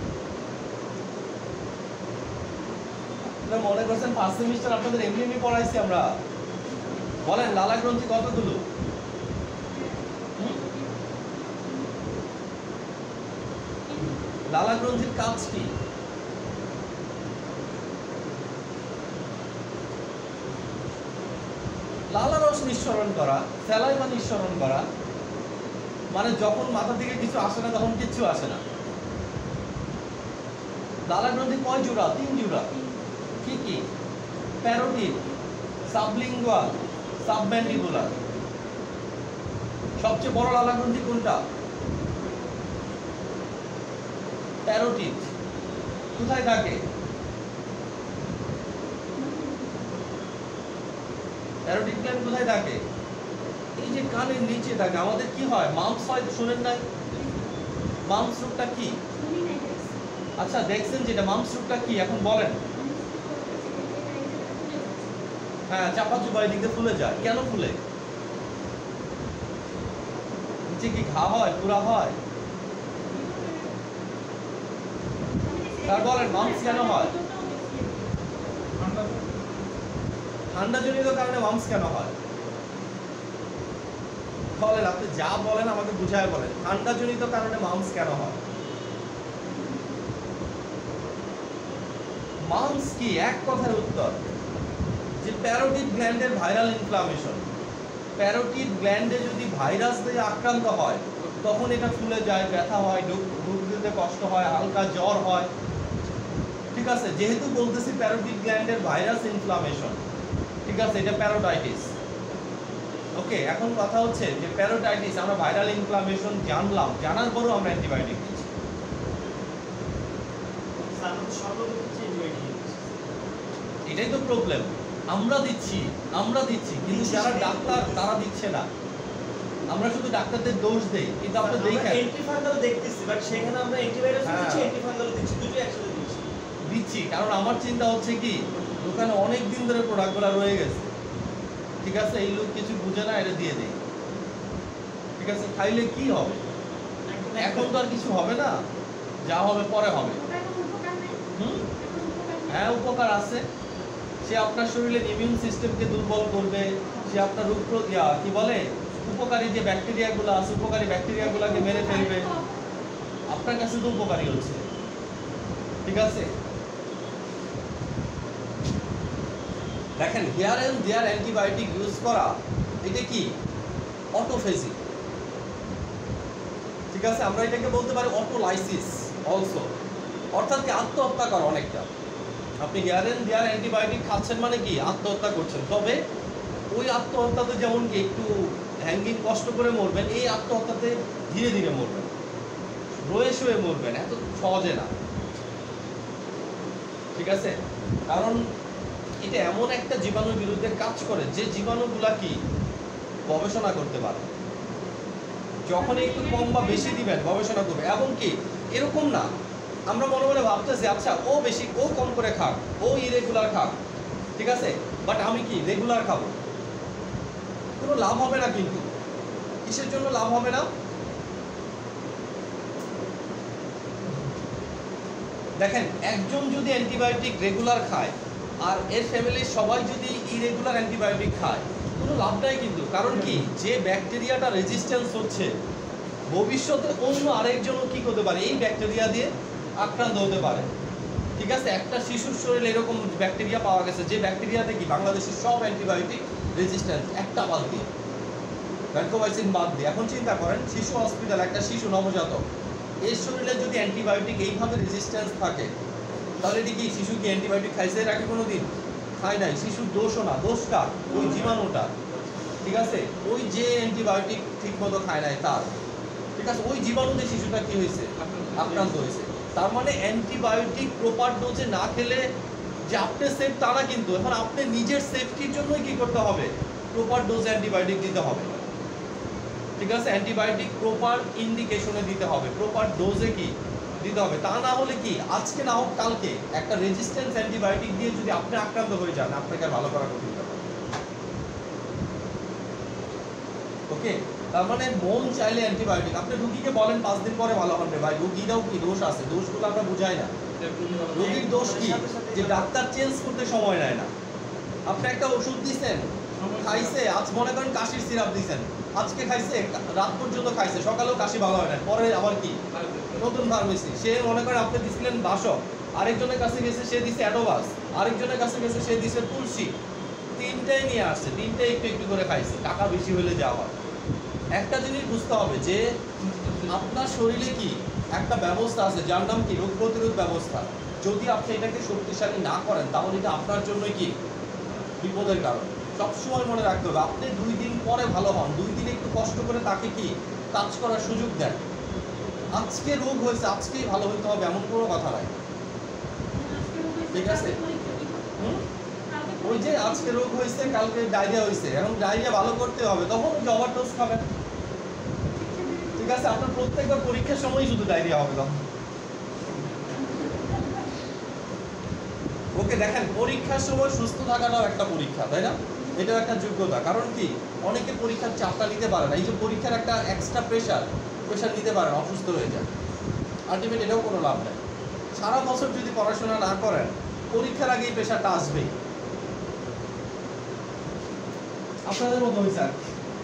Speaker 1: আপনারা মনে করছেন ফার্স্ট সেমিস্টার আপনাদের এমনি এমনি পড়াইছি আমরা? বলেন লালা গ্রন্থি কতগুলো? লালা গ্রন্থির কাজ কি? লালা রস নিঃসরণ করা, স্যালাইভা নিঃসরণ করা, মানে যখন মাথা থেকে কিছু আসে না তখন কিচ্ছু আসে না। লালা গ্রন্থি কয় জোড়া? 3 জোড়া। কি কি? Parotid, sublingual, submandibular. সবচেয়ে বড় লালা গ্রন্থি কোনটা? প্যারোটিড। কোথায় থাকে? প্যারোটিড গ্ল্যান্ড কোথায় থাকে? এই যে কানের নিচে থাকে। আমাদের কি হয়, মাম্পস হয়, শুনেন নাই? মাম্পস রোগটা কি? আচ্ছা দেখছেন যেটা মাম্পস রোগটা কি এখন বলেন? হ্যাঁ, চাপা চুপা এদিকে ফুলে যায়। কেন ফুলে? নিচে কি ঘা হয়, পুরা হয়? স্যার বলেন মাম্পস কেন হয়? ঠান্ডা জনিত কারণে মাম্পস কেন হয়? বলেন, আপনি যা বলেন আমাকে বুঝায় বলেন, ঠান্ডা জনিত কারণে মাম্পস কেন হয়? মাম্পস কি? এক কথার উত্তর যে প্যারোটিড গ্ল্যান্ডের ভাইরাল ইনফ্লামেশন। প্যারোটিড গ্ল্যান্ডে যদি ভাইরাস দিয়ে আক্রান্ত হয় তখন এটা ফুলে যায়, ব্যথা হয়, ঢুক দিতে কষ্ট হয়, হালকা জ্বর হয়, ঠিক আছে। যেহেতু বলতেছি প্যারোটিড গ্ল্যান্ডের ভাইরাস ইনফ্লামেশন, ঠিক আছে, এটা প্যারোটাইটিস। ওকে, এখন কথা হচ্ছে যে প্যারোটাইটিস আমরা ভাইরাল ইনফ্লামেশন জানলাম, জানার পরও আমরা অ্যান্টিবায়োটিক দিচ্ছি। এটাই তো প্রবলেম। আমরা দিচ্ছি কিন্তু যারা ডাক্তার তারা দিচ্ছে না। আমরা শুধু ডাক্তারদের দোষ দেই, কিন্তু আপনি দেখেন
Speaker 2: অ্যান্টিফাঙ্গাল দেখতেছি, বাট সেখানে আমরা অ্যান্টিভাইরাস দিচ্ছি, অ্যান্টিফাঙ্গাল দিচ্ছি, দুটোই একসাথে
Speaker 1: দিচ্ছি। কারণ আমার চিন্তা হচ্ছে কি, দোকানে অনেক দিন ধরে প্রোডাক্টগুলো রয়ে গেছে, ঠিক আছে, এই লোক কিছু বুঝে না, এটা দিয়ে দেয়, ঠিক আছে, খাইলে কি হবে? এখন তো আর কিছু হবে না, যা হবে পরে হবে। হ্যাঁ, উপকার আছে। সে আপনার শরীরের ইমিউন সিস্টেমকে দুর্বল করবে, সে আপনার রোগ কি বলে উপকারী যে ব্যাকটেরিয়াগুলো আছে, উপকারী ব্যাকটেরিয়াগুলোকে মেরে ফেলবে। আপনার কাছে তো উপকারী হচ্ছে, ঠিক আছে। দেখেন, here and there antibiotic use করা, এটা কি অটোফেজি, ঠিক আছে। আমরা এটাকে বলতে পারি অটোলাইসিস অলসো, অর্থাৎ কি আত্মহত্যা করা অনেকটা। আপনি হিয়ার এন্ড দেয়ার অ্যান্টিবায়োটিক খাচ্ছেন মানে কি আত্মহত্যা করছেন। তবে ওই আত্মহত্যাতে যেমন কি একটু হ্যাঙ্গিং কষ্ট করে মরবেন, এই আত্মহত্যাতে ধীরে ধীরে মরবেন, রয়ে শুয়ে মরবেন, এত সহজে না, ঠিক আছে। কারণ এটা এমন একটা জীবাণুর বিরুদ্ধে কাজ করে যে জীবাণুগুলা কি গবেষণা করতে পারে। যখন একটু কম বা বেশি দিবেন গবেষণা করবে। এবং কি এরকম না আমরা মনে মনে ভাবতেছি আচ্ছা ও বেশি, ও কম করে খাক, ও ইরেগুলার খাক, ঠিক আছে, বাট আমি কি রেগুলার খাবো, কোনো লাভ হবে না। কিন্তু কিসের জন্য লাভ হবে না? দেখেন, একজন যদি অ্যান্টিবায়োটিক রেগুলার খায় আর এর ফ্যামিলির সবাই যদি ইরেগুলার অ্যান্টিবায়োটিক খায়, কোনো লাভ নাই কিন্তু। কারণ কি, যে ব্যাকটেরিয়াটা রেজিস্ট্যান্স হচ্ছে ভবিষ্যতে অন্য আরেকজনও কি করতে পারে, এই ব্যাকটেরিয়া দিয়ে আক্রান্ত হতে পারে, ঠিক আছে। একটা শিশুর শরীরে এরকম ব্যাকটেরিয়া পাওয়া গেছে যে ব্যাকটেরিয়াতে কি বাংলাদেশের সব অ্যান্টিবায়োটিক রেজিস্ট্যান্স, একটা বাদ দিয়ে, ভ্যানকোমাইসিন বাদ দিয়ে। এখন চিন্তা করেন, শিশু হসপিটাল, একটা শিশু নবজাতক, এর শরীরে যদি অ্যান্টিবায়োটিক এইভাবে রেজিস্ট্যান্স থাকে, তাহলে এটি কি শিশু কি অ্যান্টিবায়োটিক খাইছে এর আগে কোনো দিন? খায় নাই। শিশুর দোষও না, দোষটা ওই জীবাণুটা, ঠিক আছে, ওই যে অ্যান্টিবায়োটিক ঠিক মতো খায় নাই তার, ঠিক আছে, ওই জীবাণুতে শিশুটা কি হয়েছে, আক্রান্ত হয়েছে। তার মানে অ্যান্টিবায়োটিক প্রপার ডোজে না খেলে যে আপনি সেফ তা না, কিন্তু এখন আপনি নিজের সেফটির জন্যই কি করতে হবে, প্রপার ডোজে অ্যান্টিবায়োটিক দিতে হবে, ঠিক আছে। অ্যান্টিবায়োটিক প্রপার ইন্ডিকেশনে দিতে হবে, প্রপার ডোজে কি দিতে হবে। তা না হলে কি আজকে না হোক কালকে একটা রেজিস্ট্যান্স অ্যান্টিবায়োটিক দিয়ে যদি আপনি আক্রান্ত হয়ে যান, আপনাকে আর ভালো করা কঠিন ব্যাপার। ওকে, তার মানে মন চাইলে অ্যান্টিবায়োটিক, আপনি রুগীকে বলেন 5 দিন পরে ভালো হবে, ভাই রুগীরাও কি দোষ আছে, দোষগুলো আমরা বুঝাই না। রোগীর দোষ কি, যে ডাক্তার চেঞ্জ করতে সময় নেয় না। আপনি একটা ওষুধ দিচ্ছেন, খাইছে, আজ মনে করেন কাশির সিরাপ দিচ্ছেন, আজকে খাইছে, রাত পর্যন্ত খাইছে, সকালেও কাশি ভালো হয় না, পরে আবার কি নতুন ফার্মেসি, সে মনে করেন আপনি দিচ্ছিলেন বাসক, আরেকজনের কাছে গেছে সে দিচ্ছে অ্যাডোভাস, আরেকজনের কাছে গেছে সে দিচ্ছে তুলসী, তিনটাই নিয়ে আসছে, তিনটাই একটু একটু করে খাইছে, টাকা বেশি হলে যাওয়া। একটা জিনিস বুঝতে হবে যে আপনার শরীরে কি একটা ব্যবস্থা আছে যার নাম কি রোগ প্রতিরোধ ব্যবস্থা। যদি আপনি এটাকে শক্তিশালী না করেন তাহলে এটা আপনার জন্যই কি বিপদের কারণ। সবসময় মনে রাখতে হবে, আপনি 2 দিন পরে ভালো হন, 2 দিন একটু কষ্ট করে তাকে কি কাজ করার সুযোগ দেন। আজকে রোগ হয়েছে আজকেই ভালো হইতে হবে এমন কোনো কথা নাই, ঠিক আছে। ওই যে আজকে রোগ হয়েছে কালকে ডায়রিয়া হয়েছে, এখন ডায়রিয়া ভালো করতে হবে, তখন ওভার ডোজ খাবেন, ঠিক আছে। আপনার প্রত্যেকবার পরীক্ষার সময় শুধু ডায়রিয়া হবে তখন। ওকে, দেখেন পরীক্ষার সময় সুস্থ থাকাটাও একটা পরীক্ষা, তাই না, এটাও একটা যোগ্যতা। কারণ কি অনেকে পরীক্ষার চাপটা নিতে পারে না, এই যে পরীক্ষার একটা এক্সট্রা প্রেশার নিতে পারে না, অসুস্থ হয়ে যায়, আলটিমেট এটাও কোনো লাভ নেই। সারা বছর যদি পড়াশোনা না করেন পরীক্ষার আগে এই প্রেশারটা আসবেই। আপনাদের মতো হয়েছে আর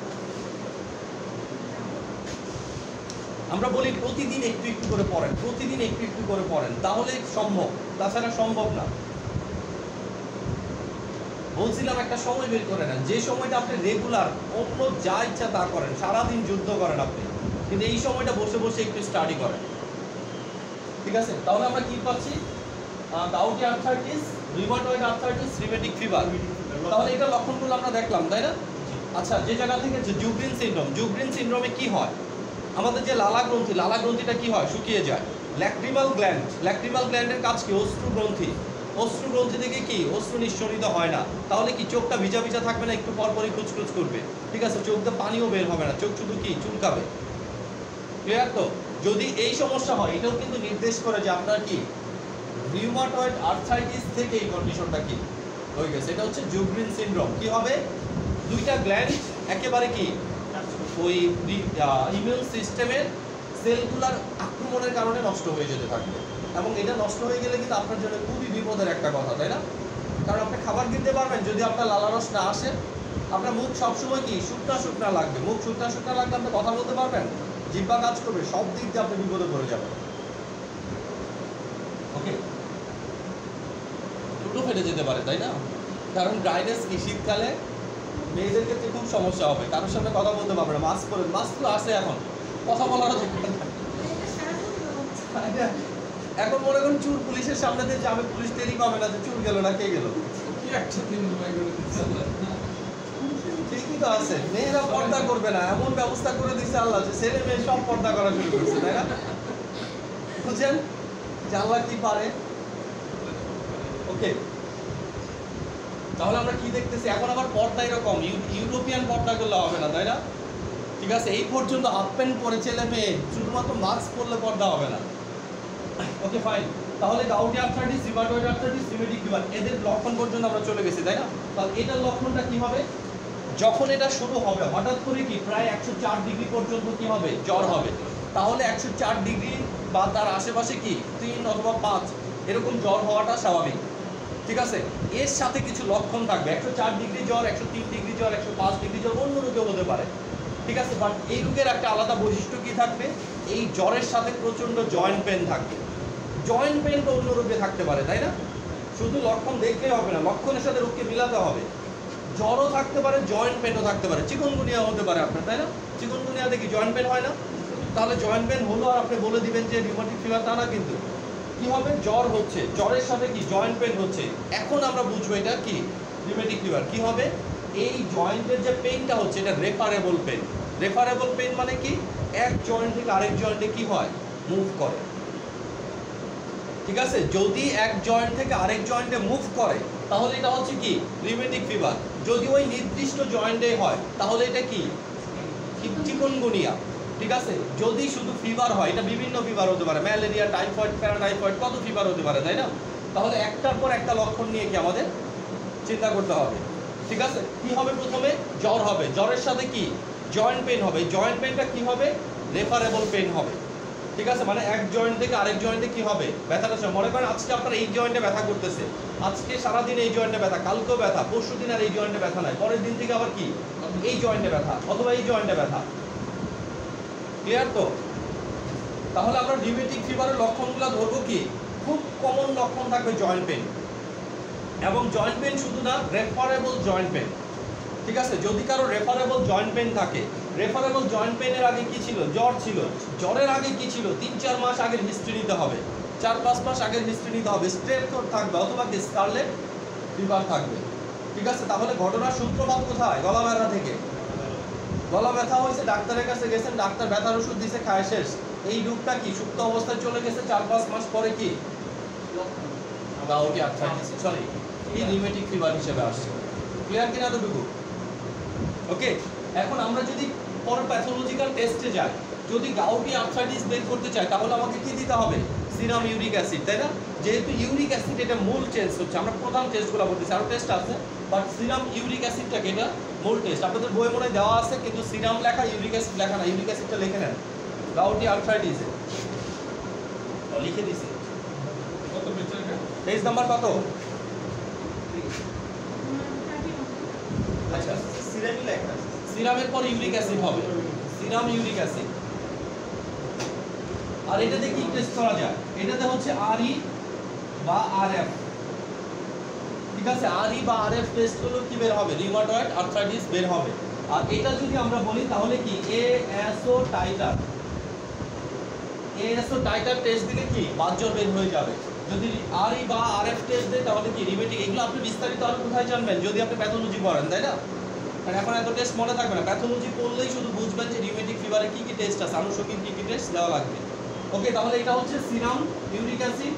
Speaker 1: আমরা বলি প্রতিদিন একটু একটু করে পড়েন, প্রতিদিন একটু একটু করে পড়েন, তাহলে সম্ভব, তাছাড়া সম্ভব না। বলছিলাম একটা সময় বের করে নেন, যে সময়টা আপনি রেগুলার অন্য যা ইচ্ছা তা করেন, সারাদিন যুদ্ধ করেন আপনি, কিন্তু এই সময়টা বসে বসে একটু স্টাডি করেন, ঠিক আছে। তাহলে আমরা কি পাচ্ছি, gouty arthritis, rheumatoid arthritis, rheumatic fever. তাহলে এটা লক্ষণগুলো আমরা দেখলাম, তাই না। আচ্ছা, যে জায়গা থেকে জুগ্রিন সিনড্রোম, জুগ্রিন সিনড্রোমে কি হয়, আমাদের যে লালা গ্রন্থিটা কি হয়, শুকিয়ে যায়। ল্যাক্রিমাল গ্ল্যান্ডের কাজ কি, অশ্রু গ্রন্থি থেকে কি অশ্রু নিঃসরিত হয় না, তাহলে কি চোখটা ভিজা ভিজা থাকবে না, একটু পরপরই কুচকুচ করবে, ঠিক আছে, চোখ দিয়ে পানিও বের হবে না, চোখ শুধু কি চুলকাবে, ক্লিয়ার তো। যদি এই সমস্যা হয় এটাও কিন্তু নির্দেশ করে যে আপনার কি রিউমাটয়েড আর্থ্রাইটিস থেকে এই কন্ডিশনটা কি হয়ে গেছে, এটা হচ্ছে জুগ্রিন সিনড্রোম। কি হবে, দুইটা গ্ল্যান্ড একেবারে কি ওই ইমিউন সিস্টেমের সেলগুলার আক্রমণের কারণে নষ্ট হয়ে যেতে থাকবে, এবং এটা নষ্ট হয়ে গেলে কিন্তু আপনার জন্য খুবই বিপদের একটা কথা, তাই না। কারণ আপনি খাবার কিনতে পারবেন, যদি আপনার লালারস না আসে, আপনার মুখ সবসময় কি শুকনা লাগবে, মুখ শুকনা লাগলে আপনি কথা বলতে পারবেন, জিহ্বা কাজ করবে, সব দিক দিয়ে আপনি বিপদে পড়ে যাবেন। ওকে, টুটো ফেটে যেতে পারে, তাই না, কারণ ড্রাইনেস কি শীতকালে মেয়েদের ক্ষেত্রে খুব সমস্যা হবে, কারোর সামনে কথা বলতে পারবে না, মাস্ক পরে, মাস্ক তো আসে এখন, কথা বলারও এখন মনে করুন চুর পুলিশের সামনে দিয়ে যাবে, পুলিশ টেরি পাবে না যে চুর গেল না কে গেল,
Speaker 4: কি একটা দিন দুবাই করে দিচ্ছে আল্লাহ।
Speaker 1: ঠিকই তো আছে, মেয়েরা পর্দা করবে না এমন ব্যবস্থা করে দিচ্ছে আল্লাহ যে ছেলে মেয়ে সব পর্দা করা শুরু করছে, তাই না, বুঝছেন যে আল্লাহ কি পারে। ওকে, তাহলে আমরা কি দেখতেছি এখন, আবার পর্দা এরকম ইউরোপিয়ান পর্দা করলে হবে না, তাই না, ঠিক আছে। এই পর্যন্ত হাফ প্যান্ট পরে ছেলে মেয়ে শুধুমাত্র মাস্ক পরলে পর্দা হবে না। ওকে ফাইন, তাহলে gouty arthritis, rheumatoid arthritis, rheumatic fever, এদের লক্ষণ পর্যন্ত আমরা চলে গেছি, তাই না। তাহলে এটার লক্ষণটা কি হবে, যখন এটা শুরু হবে হঠাৎ করে কি প্রায় 104 ডিগ্রি পর্যন্ত কি হবে, জ্বর হবে। তাহলে 104 ডিগ্রি বা তার আশেপাশে কি 3 অথবা 5 এরকম জ্বর হওয়াটা স্বাভাবিক, ঠিক আছে। এর সাথে কিছু লক্ষণ থাকবে, 104 ডিগ্রি জ্বর, 103 ডিগ্রি জ্বর, 105 ডিগ্রি জ্বর অন্য রোগেও হতে পারে, ঠিক আছে। বাট এই রোগের একটা আলাদা বৈশিষ্ট্য কি থাকবে, এই জ্বরের সাথে প্রচণ্ড জয়েন্ট পেন থাকবে। জয়েন্ট পেন তো অন্য রোগে থাকতে পারে, তাই না, শুধু লক্ষণ দেখলেই হবে না, লক্ষণের সাথে রোগকে মিলাতে হবে। জ্বরও থাকতে পারে, জয়েন্ট পেনও থাকতে পারে, চিকুনগুনিয়া হতে পারে আপনার, তাই না, চিকুনগুনিয়াতে কি জয়েন্ট পেন হয় না, তাহলে জয়েন্ট পেন হলো আর আপনি বলে দিবেন যে রিউমেটিক ফিভার, তা না, কিন্তু কি হবে, জ্বর হচ্ছে, জ্বরের সাথে কি জয়েন্ট পেন হচ্ছে, এখন আমরা বুঝবো এটা কি রিউমেটিক ফিভার। কি হবে, এই জয়েন্টের যে পেইনটা হচ্ছে এটা রেফারেবল পেন। রেফারেবল পেন মানে কি, এক জয়েন্ট থেকে আরেক জয়েন্টে কি হয়, মুভ করে। ঠিক আছে, যদি এক জয়েন্ট থেকে আরেক জয়েন্টে মুভ করে তাহলে এটা হচ্ছে কি রিউমেটিক ফিভার। যদি ওই নির্দিষ্ট জয়েন্টে হয় তাহলে এটা কি চিকুনগুনিয়া। ঠিক আছে, যদি শুধু ফিভার হয়, এটা বিভিন্ন ফিভার হতে পারে, ম্যালেরিয়া, টাইফয়েড, প্যারাটাইফয়েড, কত ফিভার হতে পারে, তাই না? তাহলে একটার পর একটা লক্ষণ নিয়ে কি আমাদের চিন্তা করতে হবে। ঠিক আছে, কি হবে, প্রথমে জ্বর হবে, জ্বরের সাথে কি জয়েন্ট পেন হবে। জয়েন্ট পেনটা কি হবে, রেফারেবল পেন হবে। ঠিক আছে, মানে এক জয়েন্ট থেকে আরেক জয়েন্টে কি হবে, ব্যথাটা। মনে করেন আজকে আপনার এই জয়েন্টে ব্যথা করতেছে, আজকে সারাদিন এই জয়েন্টে ব্যথা, কালকেও ব্যথা, পরশু দিন আর এই জয়েন্টে ব্যথা নাই, পরের দিন থেকে আবার কি এই জয়েন্টে ব্যথা অথবা এই জয়েন্টে ব্যথা। ক্লিয়ার তো? তাহলে আমরা রিউমেটিক ফিভারের লক্ষণগুলো ধরবো কি, খুব কমন লক্ষণ থাকবে জয়েন্ট পেন, এবং জয়েন্ট পেন শুধু না, রেফারেবল জয়েন্ট পেন। ঠিক আছে, যদি কারো রেফারেবল জয়েন্ট পেন থাকে, রেফারেবল জয়েন্ট পেনের আগে কি ছিল, জ্বর ছিল, জ্বরের আগে কি ছিল, 3-4 মাস আগের হিস্ট্রি নিতে হবে, 4-5 মাস আগের হিস্ট্রি নিতে হবে, স্ট্রেপ থ্রোট থাকবে অথবা কি স্কারলেট ফিভার থাকবে। ঠিক আছে, তাহলে ঘটনার সূত্রপাত কোথায়, গলা ব্যথা থেকে। গলা ব্যথা হয়েছে, ডাক্তারের কাছে গেছেন, ডাক্তার ব্যথার ওষুধ দিয়েছে, খায় শেষ। এই রোগটা কি সুপ্ত অবস্থায় চলে গেছে, 4-5 মাস পরে কি গাউটি আর্থ্রাইটিস, সরি এই রিউমেটিক ফিভার হিসেবে আসছে। ক্লিয়ার কিনা এতটুকু? ওকে, এখন আমরা যদি পরে প্যাথোলজিক্যাল টেস্টে যাই, যদি গাউটি আর্থ্রাইটিস বের করতে চাই তাহলে আমাকে কি দিতে হবে, সিরাম ইউরিক অ্যাসিড, তাই না? যেহেতু ইউরিক অ্যাসিড এটা মূল টেস্ট হচ্ছে, আমরা প্রধান টেস্টগুলো বলতেছি, আরও টেস্ট আছে, বাট সিরাম ইউরিক অ্যাসিডটাকে এটা মূল টেস্ট। আপনাদের বইয়ে মনে দেওয়া আছে, কিন্তু সিরাম লেখা, ইউরিক অ্যাসিড লেখা না। ইউরিক অ্যাসিডটা লিখে নেন গাউটি আর্থ্রাইটিসে, লিখে দিছি।
Speaker 4: কত পেজ এটা?
Speaker 1: পেজ নাম্বার কত? আচ্ছা,
Speaker 2: সিরামই লেখা আছে।
Speaker 1: সিরামের পর ইউরিক অ্যাসিড হবে, সিরাম ইউরিক অ্যাসিড। আর এটাতে কি টেস্ট করা যায়, এটাতে হচ্ছে আরই বা আরএফ। ঠিক আছে, আরই বা আরএফ টেস্ট করলে কি বের হবে, রিউমাটয়েড আর্থ্রাইটিস বের হবে। আর এটা যদি আমরা বলি তাহলে কি ASO titre, ASO titre test দিলে কি বাতজ্বর বের হয়ে যাবে। যদি আরই বা আরএফ টেস্ট দেয় তাহলে কি রিউমেটিক। এগুলো আপনি বিস্তারিত আর কোথায় জানবেন, যদি আপনি প্যাথোলজি পড়েন, তাই না? কারণ এখন এত টেস্ট মনে থাকবে না, প্যাথোলজি পড়লেই শুধু বুঝবেন যে রিউমেটিক ফিভারে কি কি টেস্ট আছে, আনুষঙ্গিক কি কি টেস্ট দেওয়া লাগবে। ওকে, তাহলে এটা হচ্ছে সিরাম ইউরিক অ্যাসিড,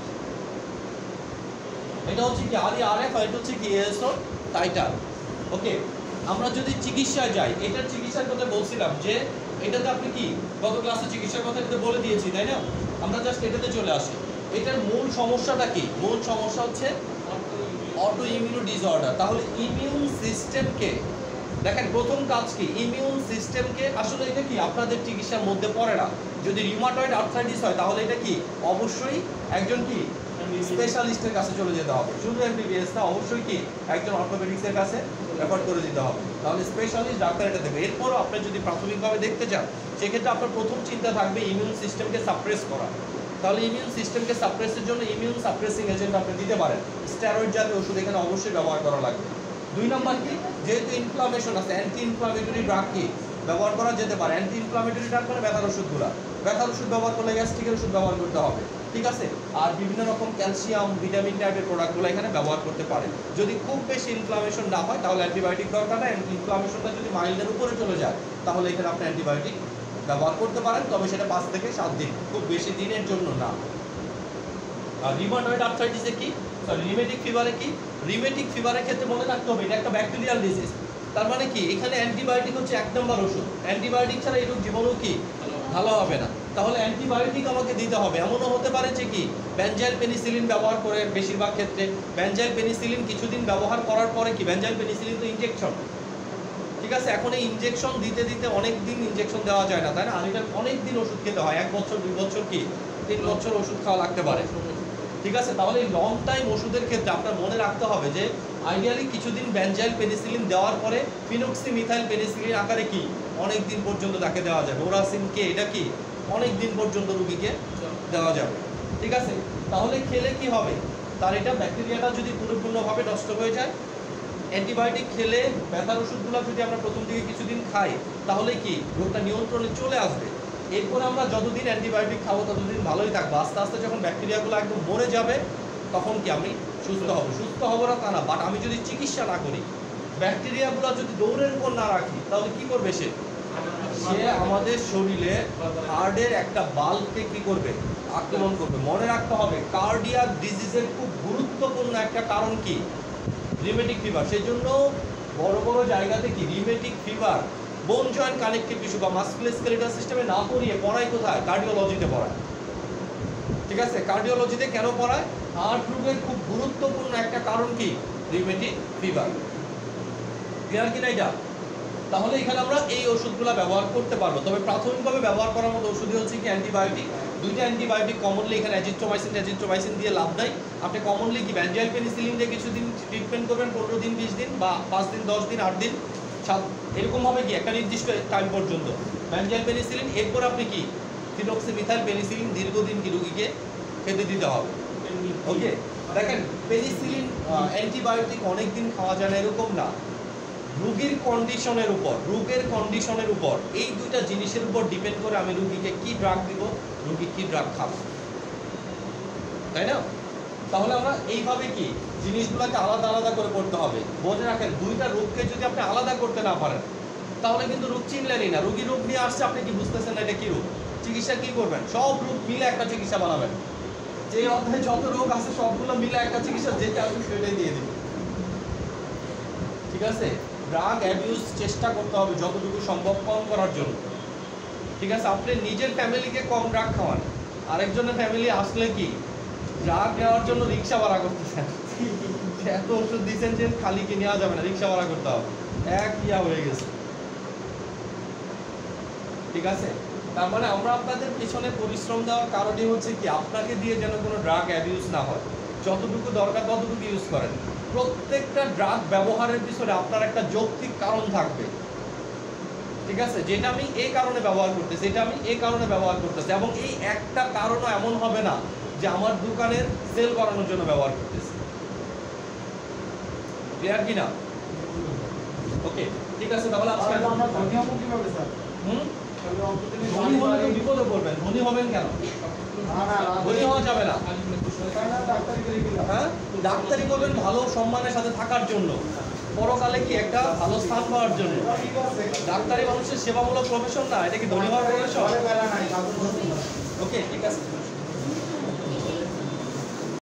Speaker 1: এটা হচ্ছে কি আরই আরএফ, আর এটা হচ্ছে কি এএসও টাইটার। ওকে, আমরা যদি চিকিৎসায় যাই, এটার চিকিৎসার কথা বলছিলাম যে এটাতে আপনি কি গত ক্লাসে চিকিৎসার কথা এটাতে বলে দিয়েছি, তাই না? আমরা জাস্ট এটাতে চলে আসি। এটার মূল সমস্যাটা কি, মূল সমস্যা হচ্ছে অটো ইমিউনো ডিসঅর্ডার। তাহলে ইমিউন সিস্টেমকে দেখেন, প্রথম কাজ কি, ইমিউন সিস্টেমকে, আসলে এটা কি আপনাদের চিকিৎসার মধ্যে পড়ে না। যদি রিউমাটয়েড আর্থ্রাইটিস হয় তাহলে এটা কি অবশ্যই একজন কি স্পেশালিস্টের কাছে চলে যেতে হবে, শুধু এমবিবিএস না, অবশ্যই কি একজন অর্থোপেডিক্সের কাছে রেফার করে দিতে হবে, তাহলে স্পেশালিস্ট ডাক্তার এটা দেবে। এরপরও আপনি যদি প্রাথমিকভাবে দেখতে চান, সেক্ষেত্রে আপনার প্রথম চিন্তা থাকবে ইমিউন সিস্টেমকে সাপ্রেস করা। তাহলে ইমিউন সিস্টেমকে সাপ্রেসের জন্য ইমিউন সাপ্রেসিং এজেন্ট আপনি দিতে পারেন, স্টেরয়েড জাতীয় ওষুধ এখানে অবশ্যই ব্যবহার করা লাগবে। 2 নম্বর কি, যেহেতু ইনফ্লামেশন আছে, অ্যান্টি ইনফ্লামেটরি ড্রাগ কি ব্যবহার করা যেতে পারে। অ্যান্টি ইনফ্লামেটরি ড্রাগ মানে ব্যথার ওষুধগুলো, ব্যথার ওষুধ ব্যবহার করলে গ্যাস্ট্রিকের ওষুধ ব্যবহার করতে হবে। ঠিক আছে, আর বিভিন্ন রকম ক্যালসিয়াম, ভিটামিন টাইপের প্রোডাক্টগুলো এখানে ব্যবহার করতে পারেন। যদি খুব বেশি ইনফ্লামেশন না হয় তাহলে অ্যান্টিবায়োটিক দরকার না। ইনফ্লামেশনটা যদি মাইল্ডের উপরে চলে যায় তাহলে এখানে আপনি অ্যান্টিবায়োটিক ব্যবহার করতে পারেন, তবে সেটা 5 থেকে 7 দিন, খুব বেশি দিনের জন্য না। আর রিউমাটয়েড আর্থ্রাইটিসে কি, সরি রিউমেটিক ফিভারে কি, রিউমেটিক ফিভারের ক্ষেত্রে মনে রাখতে হবে এটা একটা ব্যাকটেরিয়াল ডিজিজ। তার মানে কি, এখানে অ্যান্টিবায়োটিক হচ্ছে 1 নম্বর ওষুধ। অ্যান্টিবায়োটিক ছাড়া এই রোগ জীবনেও কি ভালো হবে না। তাহলে অ্যান্টিবায়োটিক আমাকে দিতে হবে। এমনও হতে পারে যে কি বেনজাইল পেনিসিলিন ব্যবহার করে, বেশিরভাগ ক্ষেত্রে বেনজাইল পেনিসিলিন কিছুদিন ব্যবহার করার পরে কি, বেনজাইল পেনিসিলিন তো ইনজেকশন, ঠিক আছে, এখন এই ইনজেকশন দিতে দিতে অনেক দিন ইনজেকশন দেওয়া যায় না, তাই না? আর এটা অনেক দিন ওষুধ খেতে হয়, 1 বছর 2 বছর কি 3 বছর ওষুধ খাওয়া লাগতে পারে। ঠিক আছে, তাহলে এই লং টাইম ওষুধের ক্ষেত্রে আপনার মনে রাখতে হবে যে আইডিয়ালি কিছুদিন বেনজাইল পেনিসিলিন দেওয়ার পরে ফিনক্সিমিথাইল পেনিসিলিন আকারে কি অনেক দিন পর্যন্ত তাকে দেওয়া যাবে। ওরাসিনকে এটা কি অনেক দিন পর্যন্ত রোগীকে দেওয়া যাবে। ঠিক আছে, তাহলে খেলে কি হবে, তার এটা ব্যাকটেরিয়াটা যদি পরিপূর্ণভাবে নষ্ট হয়ে যায়। অ্যান্টিবায়োটিক খেলে ব্যথার ওষুধগুলো যদি আমরা প্রথম দিকে কিছুদিন খাই তাহলে কি রোগটা নিয়ন্ত্রণে চলে আসবে। এরপরে আমরা যতদিন অ্যান্টিবায়োটিক খাবো ততদিন ভালোই থাকবো। আস্তে আস্তে যখন ব্যাকটেরিয়াগুলো একদম মরে যাবে তখন কি আমি সুস্থ হব। সুস্থ হবো না তা না, বাট আমি যদি চিকিৎসা না করি ব্যাকটেরিয়াগুলো যদি দৌড়ের উপর না রাখি তাহলে কি করবে সে আমাদের শরীরে হার্টের একটা বাল্বকে কি করবে আক্রমণ করবে। মনে রাখতে হবে কার্ডিয়াক ডিজিজের খুব গুরুত্বপূর্ণ একটা কারণ কি রিউমেটিক ফিভার। সেই জন্য বড় বড় জায়গাতে কি rheumatic fever bone joint connective tissue বা মাসকুলোস্কেলেটাল সিস্টেমে না পড়িয়ে পড়ায় কোথায় কার্ডিওলজিতে পড়ায়। ঠিক আছে, কার্ডিওলজিতে কেন পড়ায়? হার্ট রোগের খুব গুরুত্বপূর্ণ একটা কারণ কি রিউমেটিক ফিভার। ক্লিয়ার কিনা এটা? তাহলে এখানে আমরা এই ওষুধগুলো ব্যবহার করতে পারবো, তবে প্রাথমিকভাবে ব্যবহার করার মতো ওষুধই হচ্ছে কি অ্যান্টিবায়োটিক। দুইটা অ্যান্টিবায়োটিক কমনলি এখানে অ্যাজিথ্রোমাইসিন দিয়ে লাভ নাই। আপনি কমনলি কি বেনজাইল পেনিসিলিন দিয়ে কিছুদিন ট্রিটমেন্ট করবেন, 15 দিন 20 দিন বা 5 দিন 10 দিন 8 দিন 7 এরকম হবে কি একটা নির্দিষ্ট টাইম পর্যন্ত বেনজাইল পেনিসিলিন। এরপর আপনি কি ফিনোক্সিমিথাইল পেনিসিলিন দীর্ঘদিন কি রোগীকে খেতে দিতে হবে। ওকে, দেখেন পেনিসিলিন অ্যান্টিবায়োটিক অনেক দিন খাওয়া যায় না এরকম না, রোগের কন্ডিশনের উপর এই দুইটা জিনিসের উপর ডিপেন্ড করে আমি রোগীকে কি ড্রাগ দিব, রোগী কি ড্রাগ খাবে, তাই না? তাহলে আমরা এইভাবে কি জিনিসগুলোকে আলাদা আলাদা করে করতে হবে। মনে রাখেন দুইটা রোগকে যদি আপনি আলাদা করতে না পারেন তাহলে কিন্তু রোগ চিনলেনই না। রোগী রোগ নিয়ে আসছে, আপনি কি বুঝতেছেন না এটা কি রোগ, চিকিৎসা কি করবেন? সব রোগ মিলে একটা চিকিৎসা বানাবেন। যে অধ্যায়ে যত রোগ আছে সবগুলো মিলে একটা চিকিৎসা যেটা আপনি সেটাই দিয়ে দিবেন। ঠিক আছে, ড্রাগ অ্যাবিউজ চেষ্টা করতে হবে যতটুকু সম্ভব কম করার জন্য। ঠিক আছে, আপনি নিজের ফ্যামিলিকে কম ড্রাগ খাওয়ান, আরেকজনের ফ্যামিলি আসলে কি ড্রাগ নেওয়ার জন্য রিক্সা ভাড়া করতেছেন। এত ওষুধ দিচ্ছেন যে খালি কি নেওয়া যাবে না, রিক্সা ভাড়া করতে হবে, এক ইয়া হয়ে গেছে। ঠিক আছে, তার মানে আমরা আপনাদের পিছনে পরিশ্রম দেওয়ার কারণই হচ্ছে কি আপনাকে দিয়ে যেন কোনো ড্রাগ অ্যাবিউজ না হয়, যতটুকু দরকার ততটুকু ইউজ করেন। প্রত্যেকটা ড্রাগ ব্যবহারের পিছনে আপনার একটা যৌক্তিক কারণ থাকবে। ঠিক আছে, যেটা আমি এই কারণে ব্যবহার করতেছি, এটা আমি এই কারণে ব্যবহার করতেছি, এবং এই একটা কারণও এমন হবে না যে আমার দোকানের সেল বাড়ানোর জন্য ব্যবহার করতেছি। ক্লিয়ার কি না? ওকে, ঠিক আছে, তাহলে আজকে
Speaker 3: আমরা ধনী হবো কিভাবে স্যার?
Speaker 1: ধনী হলে তো বিপদে পড়বেন। ধনী হবেন কেন? ধনী হওয়া যাবে না। হ্যাঁ, ডাক্তারি করবেন ভালো সম্মানের সাথে থাকার জন্য, পরকালে কি একটা ভালো স্থান পাওয়ার জন্য। ডাক্তারি মানুষের সেবামূলক প্রফেশন না, এটা কি ধনী হওয়ার প্রফেশন? ওকে, ঠিক আছে।